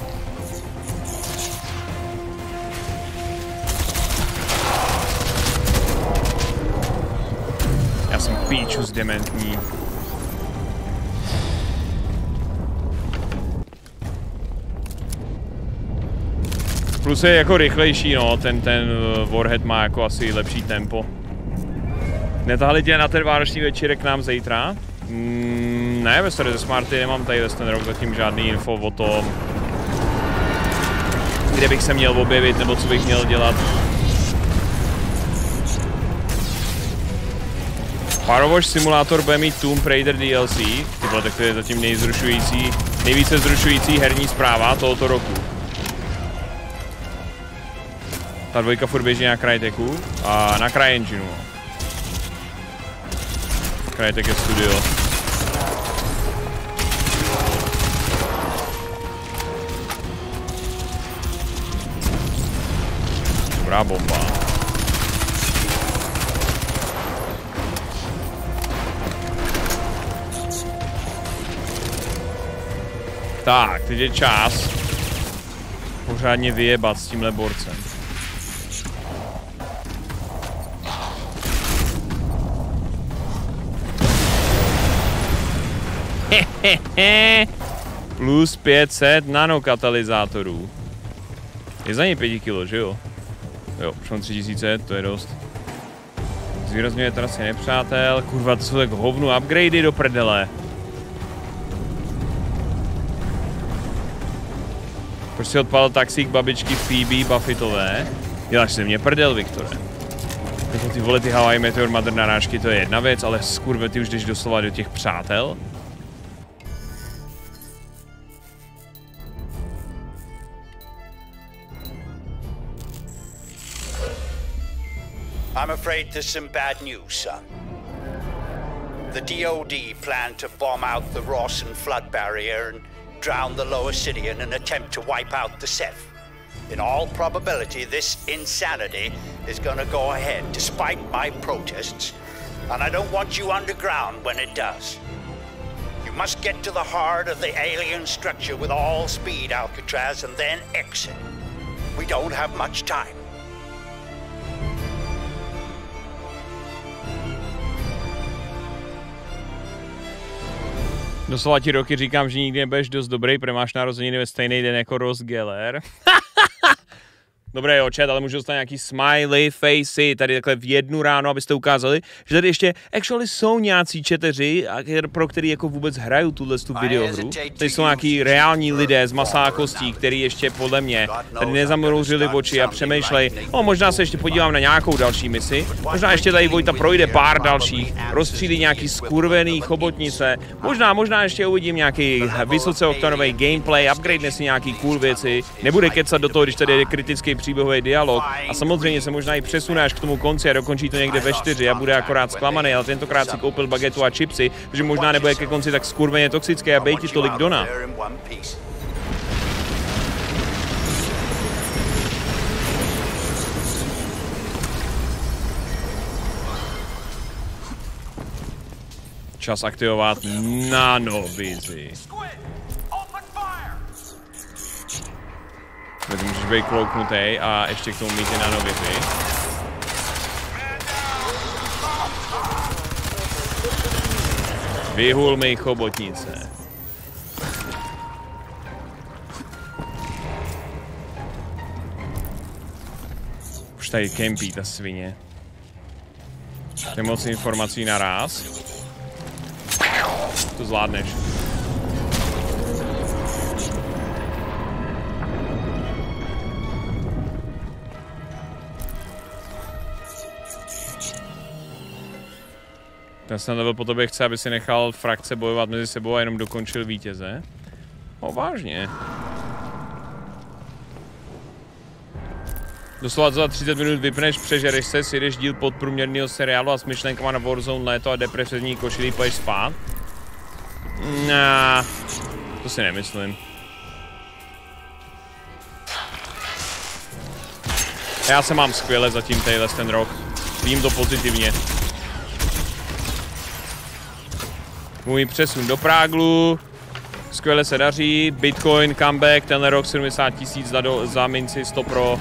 Speaker 1: Já jsem píčus dementní. Plus je jako rychlejší, no, ten Warhead má jako asi lepší tempo. Netahli tě na ten vánoční večírek k nám zítra? Ne, ve Staré ze Smarty nemám tady ten rok zatím žádný info o tom, kde bych se měl objevit nebo co bych měl dělat. Firewatch simulátor bude mít Tomb Raider DLC, tyhle, tak to je zatím nejvíce zrušující herní zpráva tohoto roku. Ta dvojka furt běží na Cryteku a na CryEngineu. Crytek je studio. Dobrá bomba. Tak, teď je čas pořádně vyjebat s tímhle borcem. Plus 500 nanokatalyzátorů. Je za ně 5 kg, že jo? Jo, už mám 3000, to je dost. Zvýrazňuje trasy nepřátel. Kurva, to jsou tak hovnu upgradey do prdele. Proč si odpalil taxík babičky Phoebe Buffettové? Děláš se mě prdel, Viktore. Jako ty vole, ty Hawaii Meteor Mother narážky, to je jedna věc, ale skurve, ty už jdeš doslova do těch přátel?
Speaker 13: I'm afraid there's some bad news, son. The DOD planned to bomb out the Rawson flood barrier and drown the lower city in an attempt to wipe out the Ceph. In all probability, this insanity is gonna go ahead, despite my protests, and I don't want you underground when it does. You must get to the heart of the alien structure with all speed, Alcatraz, and then exit. We don't have much time.
Speaker 1: Doslova ti roky říkám, že nikdy nebudeš dost dobrý, protože máš narozeniny ve stejný den jako Ross Geller. Dobré jo, chat, ale můžu dostat nějaký smiley facey tady takhle v 1 ráno, abyste ukázali, že tady ještě actually jsou nějací četeři, pro který jako vůbec hrajou tuhle videohru. Tady jsou nějaký reální lidé z masa a kostí, který ještě podle mě tady nezamrouřili oči a přemýšlej, možná se ještě podívám na nějakou další misi, možná ještě tady Vojta projde pár dalších, rozstřílí nějaký skurvený chobotnice, možná ještě uvidím nějaký vysoce oktanový gameplay, upgrade si nějaký cool věci, nebude kecat do toho, když tady je kritický příběhový dialog a samozřejmě se možná i přesune až k tomu konci a dokončí to někde ve 4 a bude akorát zklamaný, ale tentokrát si koupil bagetu a chipsy, takže možná nebude ke konci tak skurveně toxické a bejti tolik dona. Čas aktivovat nanovizi. Ty můžeš být klouknutej a ještě k tomu mít i nanovizi. Vyhul mi chobotnice. Už tady kempí ta svině. To je moc informací naraz. To zvládneš. Ten jsem level po tobě chce, aby si nechal frakce bojovat mezi sebou a jenom dokončil vítěze. Vážně. Doslova za 30 minut vypneš, přežereš se, si jdeš díl podprůměrného seriálu a s myšlenkama na Warzone, léto a depresivní košilí půjdeš spát. To si nemyslím. Já se mám skvěle zatím ten rok. Vím to pozitivně. Můj přesun do Práglu. Skvěle se daří. Bitcoin, comeback, tenhle rok 70 000 za minci 100 Pro.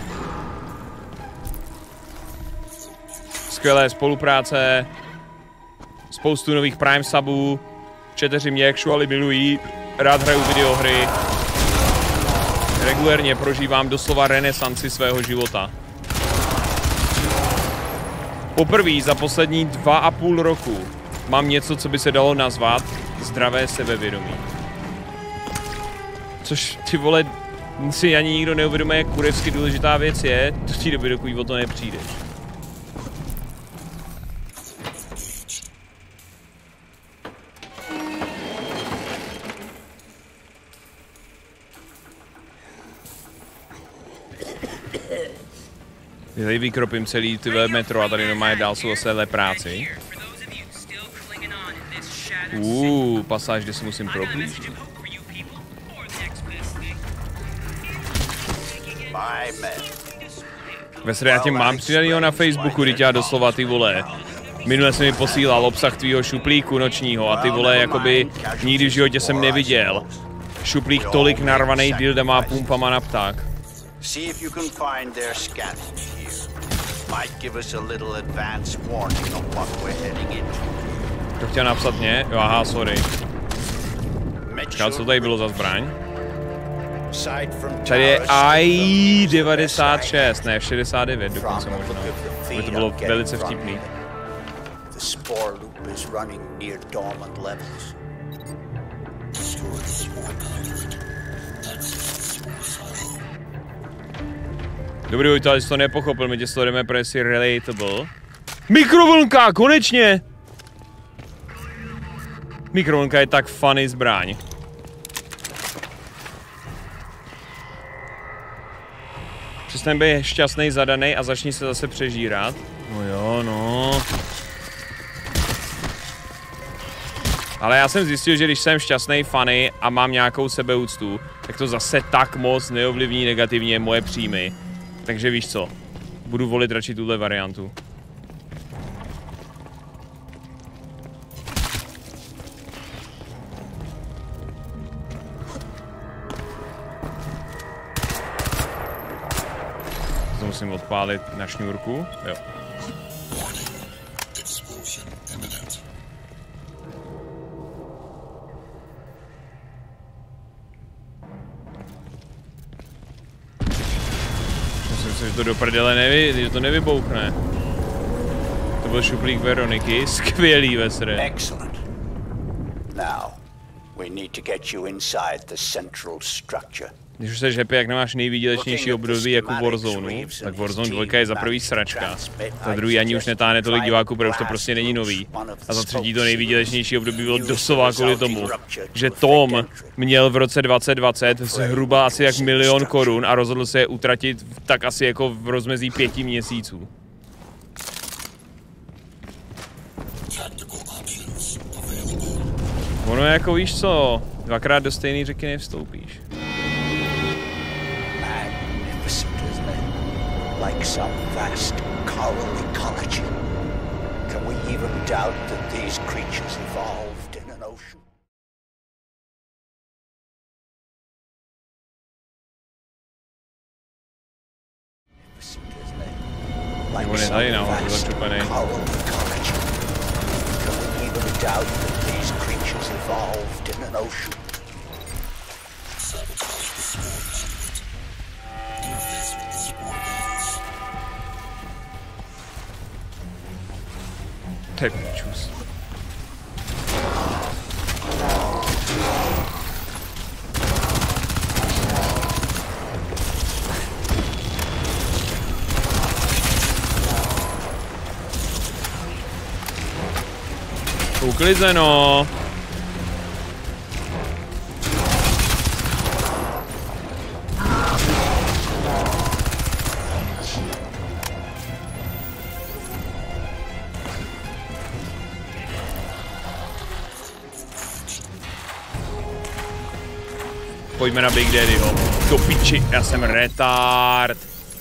Speaker 1: Skvělé spolupráce. Spoustu nových Prime subů. Četeři mě actually milují. Rád hraju videohry. Regulérně prožívám doslova renesanci svého života. Poprvé za poslední 2,5 roku mám něco, co by se dalo nazvat zdravé sebevědomí. Což, ty vole, si ani nikdo neuvědomuje, jak kurevsky důležitá věc je, do té doby, dokud o to nepřijdeš. Tady vykropím celý ty metro a tady normálně dál jsou zase práci. Pasáž, kde si musím proplížit. Vesre, já tě mám přidanýho na Facebooku, teď já doslova, ty vole. Minule jsem mi posílal obsah tvýho šuplíku nočního a ty vole, jakoby nikdy v životě jsem neviděl. Šuplík tolik narvanej dildama a pumpama na pták. To chtěl napsat mě? Jo, aha, sorry. Čekal, co tady bylo za zbraň? Tady je I-96, ne, 69 dokonce možná. By to bylo velice vtipný. Dobrý, Vojto, ale jsi to nepochopil, my tě sledujeme, protože jsi relatable. Mikrovlnka, konečně! Mikrovlnka je tak funny zbraň. Přestaň být šťastnej, zadanej a začni se zase přežírat. No jo, no. Ale já jsem zjistil, že když jsem šťastnej, funny a mám nějakou sebeúctu, tak to zase tak moc neovlivní negativně moje příjmy. Takže víš co, budu volit radši tuhle variantu. To musím odpálit na šňůrku, jo. Že to do prdele že to nevybouchne. To byl šuplík Veroniky, skvělý Vesre.
Speaker 13: Excellent. Now, we need to get you inside the central structure.
Speaker 1: Když už jsi happy, jak nemáš nejvýdělečnější období jako Warzone, tak Warzone 2 je za prvý sračka. Za druhý ani už netáhne tolik diváků, protože už to prostě není nový. A za třetí to nejvýdělečnější období bylo doslova kvůli tomu, že Tom měl v roce 2020 zhruba asi jak 1 000 000 korun a rozhodl se je utratit tak asi jako v rozmezí 5 měsíců. Ono je jako víš co, dvakrát do stejné řeky nevstoupíš.
Speaker 13: Like some vast coral ecology. Can we even doubt that these creatures evolved in an ocean?
Speaker 1: Like some vast
Speaker 13: coral ecology. Can we even doubt that these creatures evolved in an ocean?
Speaker 1: Tak čus. Uklizeno. Pojďme na Big Daddyho. Do piči, já jsem retard.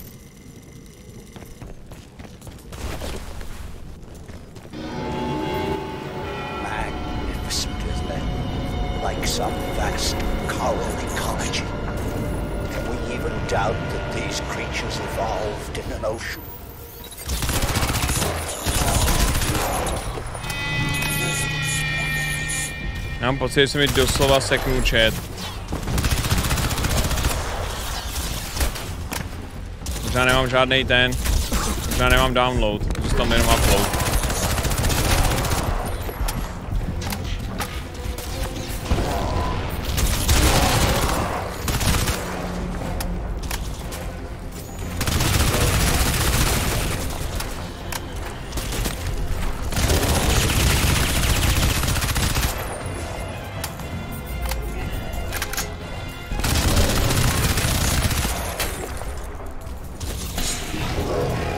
Speaker 13: Magnificent, isn't it? Like some vast coral ecology. Can we even doubt that these creatures evolved in an ocean?
Speaker 1: Mám pocit, že se mi doslova seknul chat. Možná nemám žádnej možná nemám download, zůstal jenom upload.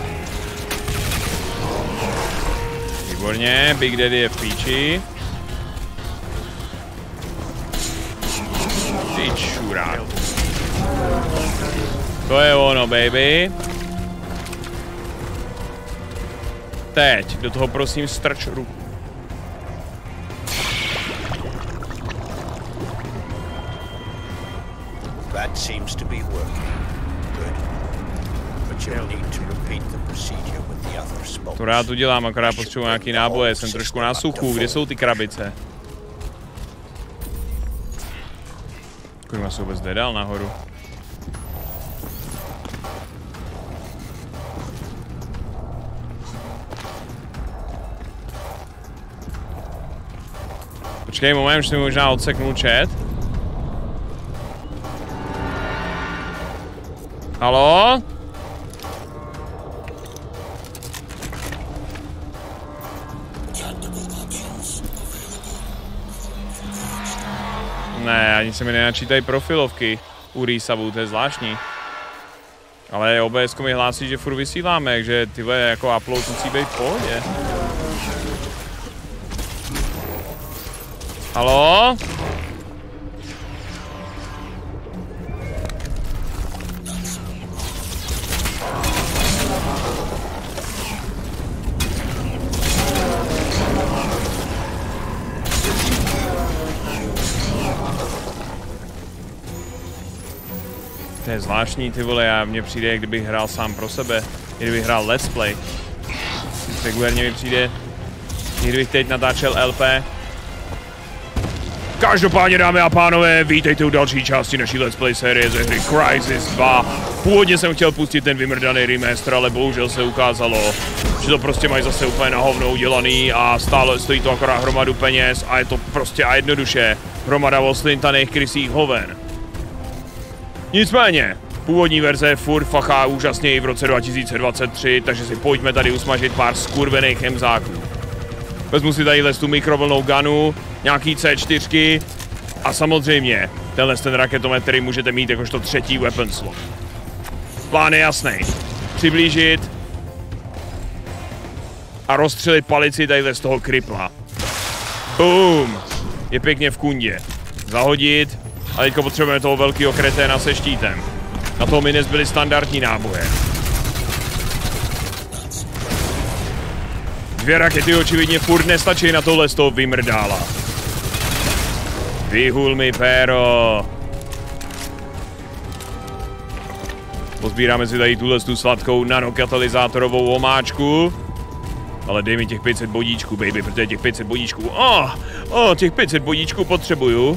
Speaker 1: Big Daddy je v píči. Ty čurák. To je ono, baby. Teď, do toho prosím strč ruku.
Speaker 13: That seems to be working. Good. But you'll need to repeat the procedure with the other smokes.
Speaker 1: To rád udělám, akorát potřebuji nějaký náboje, jsem trošku na suchu, kde jsou ty krabice? Kurva, se vůbec nedal nahoru. Počkej moment, už jsem možná odseknul chat. Haló? Ne, ani se mi nenačítají profilovky u Resabu, to je zvláštní. Ale OBS mi hlásí, že furt vysíláme, takže tyhle jako upload musí být v pohodě. Haló? To je zvláštní, ty vole, mně přijde, kdybych hrál sám pro sebe, kdybych hrál let's play. Regulérně mi přijde, kdybych teď natáčel LP. Každopádně, dámy a pánové, vítejte u další části naší let's play série ze hry Crysis 2. Původně jsem chtěl pustit ten vymrdaný remaster, ale bohužel se ukázalo, že to prostě mají zase úplně na hovno udělaný a stále stojí to akorát hromadu peněz a je to prostě a jednoduše hromada oslintaných krysích hoven. Nicméně, původní verze furt fachá úžasně i v roce 2023, takže si pojďme tady usmažit pár skurvených hemzáků. Vezmu si tadyhle tu mikrovlnou gunu, nějaký C4 a samozřejmě tenhle ten raketomet, který můžete mít jakožto třetí weapon slot. Plán je jasný. Přiblížit a rozstřelit palici tadyhle z toho kripla. Boom! Je pěkně v kundě. Zahodit. A teďko potřebujeme toho velkého kreténa se štítem. Na toho mi nezbyly standardní náboje. 2 rakety očividně furt nestačí na tohle z toho vymrdála. Vyhul mi, péro. Pozbíráme si tady tuhle tu sladkou nanokatalyzátorovou omáčku. Ale dej mi těch 500 bodíčků, baby, protože těch 500 bodíčků... těch 500 bodíčků potřebuju.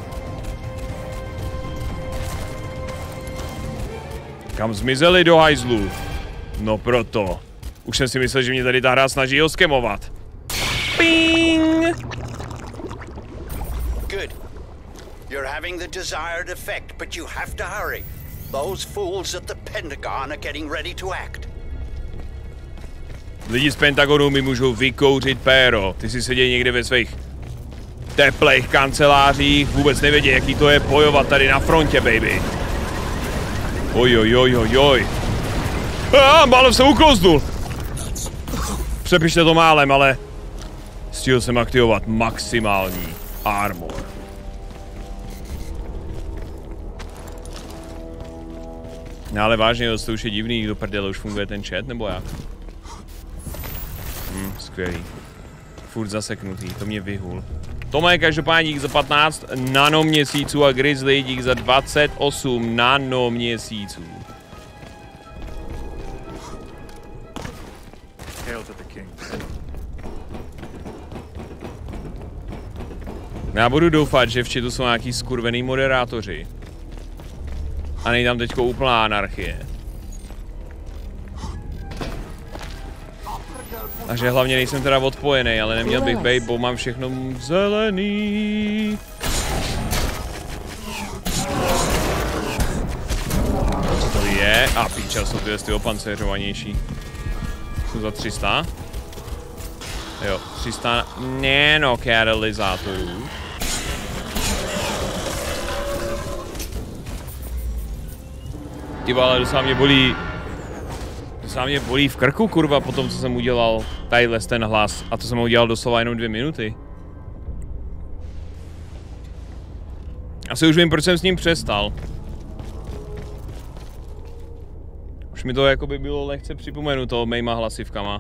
Speaker 1: Kam zmizeli do hajzlu? No proto. Už jsem si myslel, že mě tady ta hra snaží oskemovat. Ping!
Speaker 13: Good. You're having the desired effect, but you have to hurry. Those fools at the Pentagon are getting ready to act.
Speaker 1: Lidi z Pentagonu mi můžou vykouřit, péro. Ty si sedějí někde ve svých teplých kancelářích, vůbec nevědí, jaký to je bojovat tady na frontě, baby. Ojojojojoj. Málem jsem uklouznul. Přepište to málem, ale stihl jsem aktivovat maximální armor. No ale vážně, to už je divný, do prdele už funguje ten chat, nebo jak? Skvělý. Furt zaseknutý, to mě vyhul. Tome, každopádně dík za 15 nanoměsíců a Grizzly dík za 28 nanoměsíců. Já budu doufat, že v chatu jsou nějaký skurvený moderátoři. A nejde tam teďko úplná anarchie. A že hlavně nejsem teda odpojený, ale neměl bych být, bo mám všechno zelený. Co to je? A píčel, jsou ty opancéřovanější. Jsou za 300? Jo, 300 nanokatalyzátorů. Ty ale docela mě bolí. Docela mě bolí v krku, kurva, po tom, co jsem udělal tadyhle ten hlas. A to jsem udělal doslova jenom 2 minuty. Asi už vím, proč jsem s ním přestal. Už mi to jakoby bylo lehce připomenuto mýma hlasivkama.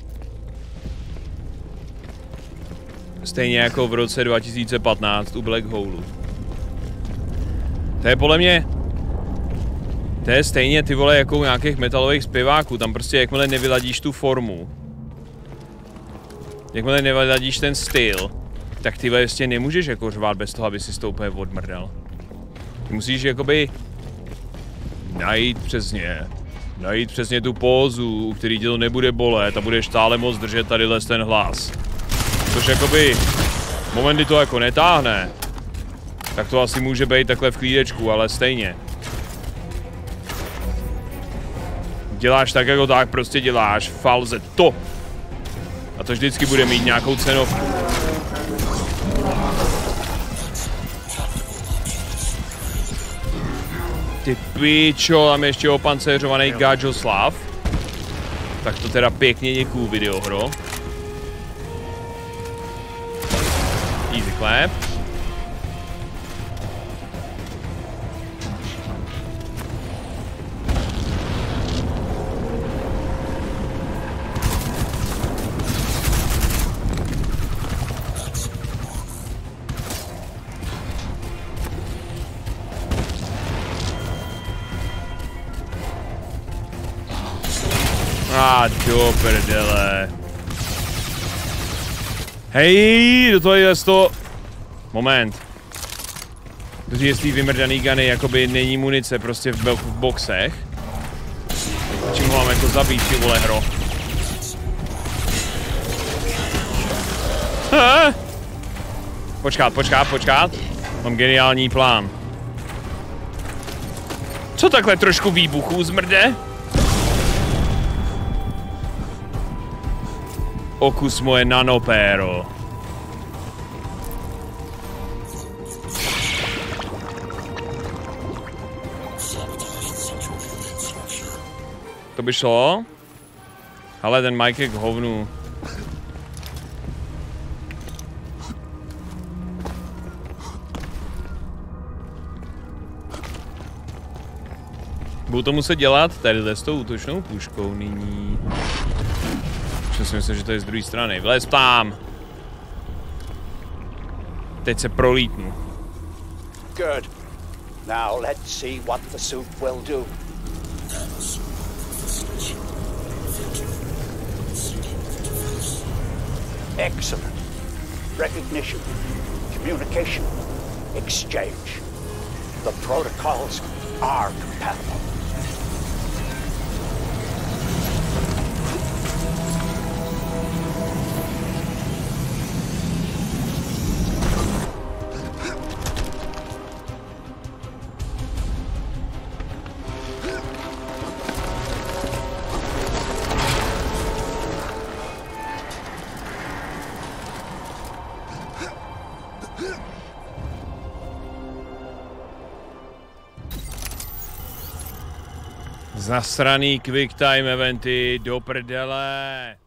Speaker 1: Stejně jako v roce 2015 u Black Hole. To je podle mě... To je stejně, ty vole, jako u nějakých metalových zpěváků. Tam prostě jakmile nevyladíš tu formu. Jakmile nevyladíš ten styl. Tak ty vlastně nemůžeš jako řvát bez toho, aby si to úplně odmrdal. Ty musíš jakoby... Najít přesně tu pózu, u který tě to nebude bolet a budeš stále moc držet tadyhle ten hlas. Což jakoby... Moment, kdy to jako netáhne. Tak to asi může být takhle v klídečku, ale stejně. Děláš tak jako tak, prostě děláš falzetto. A to vždycky bude mít nějakou cenovku. Ty pičo, tam ještě opancéřovaný Gajoslav. Tak to teda pěkně děkuju, videohro. Easy clap. Do prdele. Hej, do toho je to... Moment. Protože jestli vymrdaný guny jakoby není munice prostě v boxech. Čím ho mám jako zabít, ty vole hro. Počkat. Mám geniální plán. Co takhle trošku výbuchů zmrde? Okus moje nanopéro. To by šlo? Ale ten Mike je k hovnu. Budu to muset dělat tady s tou útočnou puškou nyní. Já si myslím, že to je z druhé strany. Vlez tam! Teď se prolítnu.
Speaker 13: Good. Now let's see what the suit will do. Excellent. Recognition, communication, exchange. The protocols are compatible.
Speaker 1: Zasraný quick time eventy do prdele.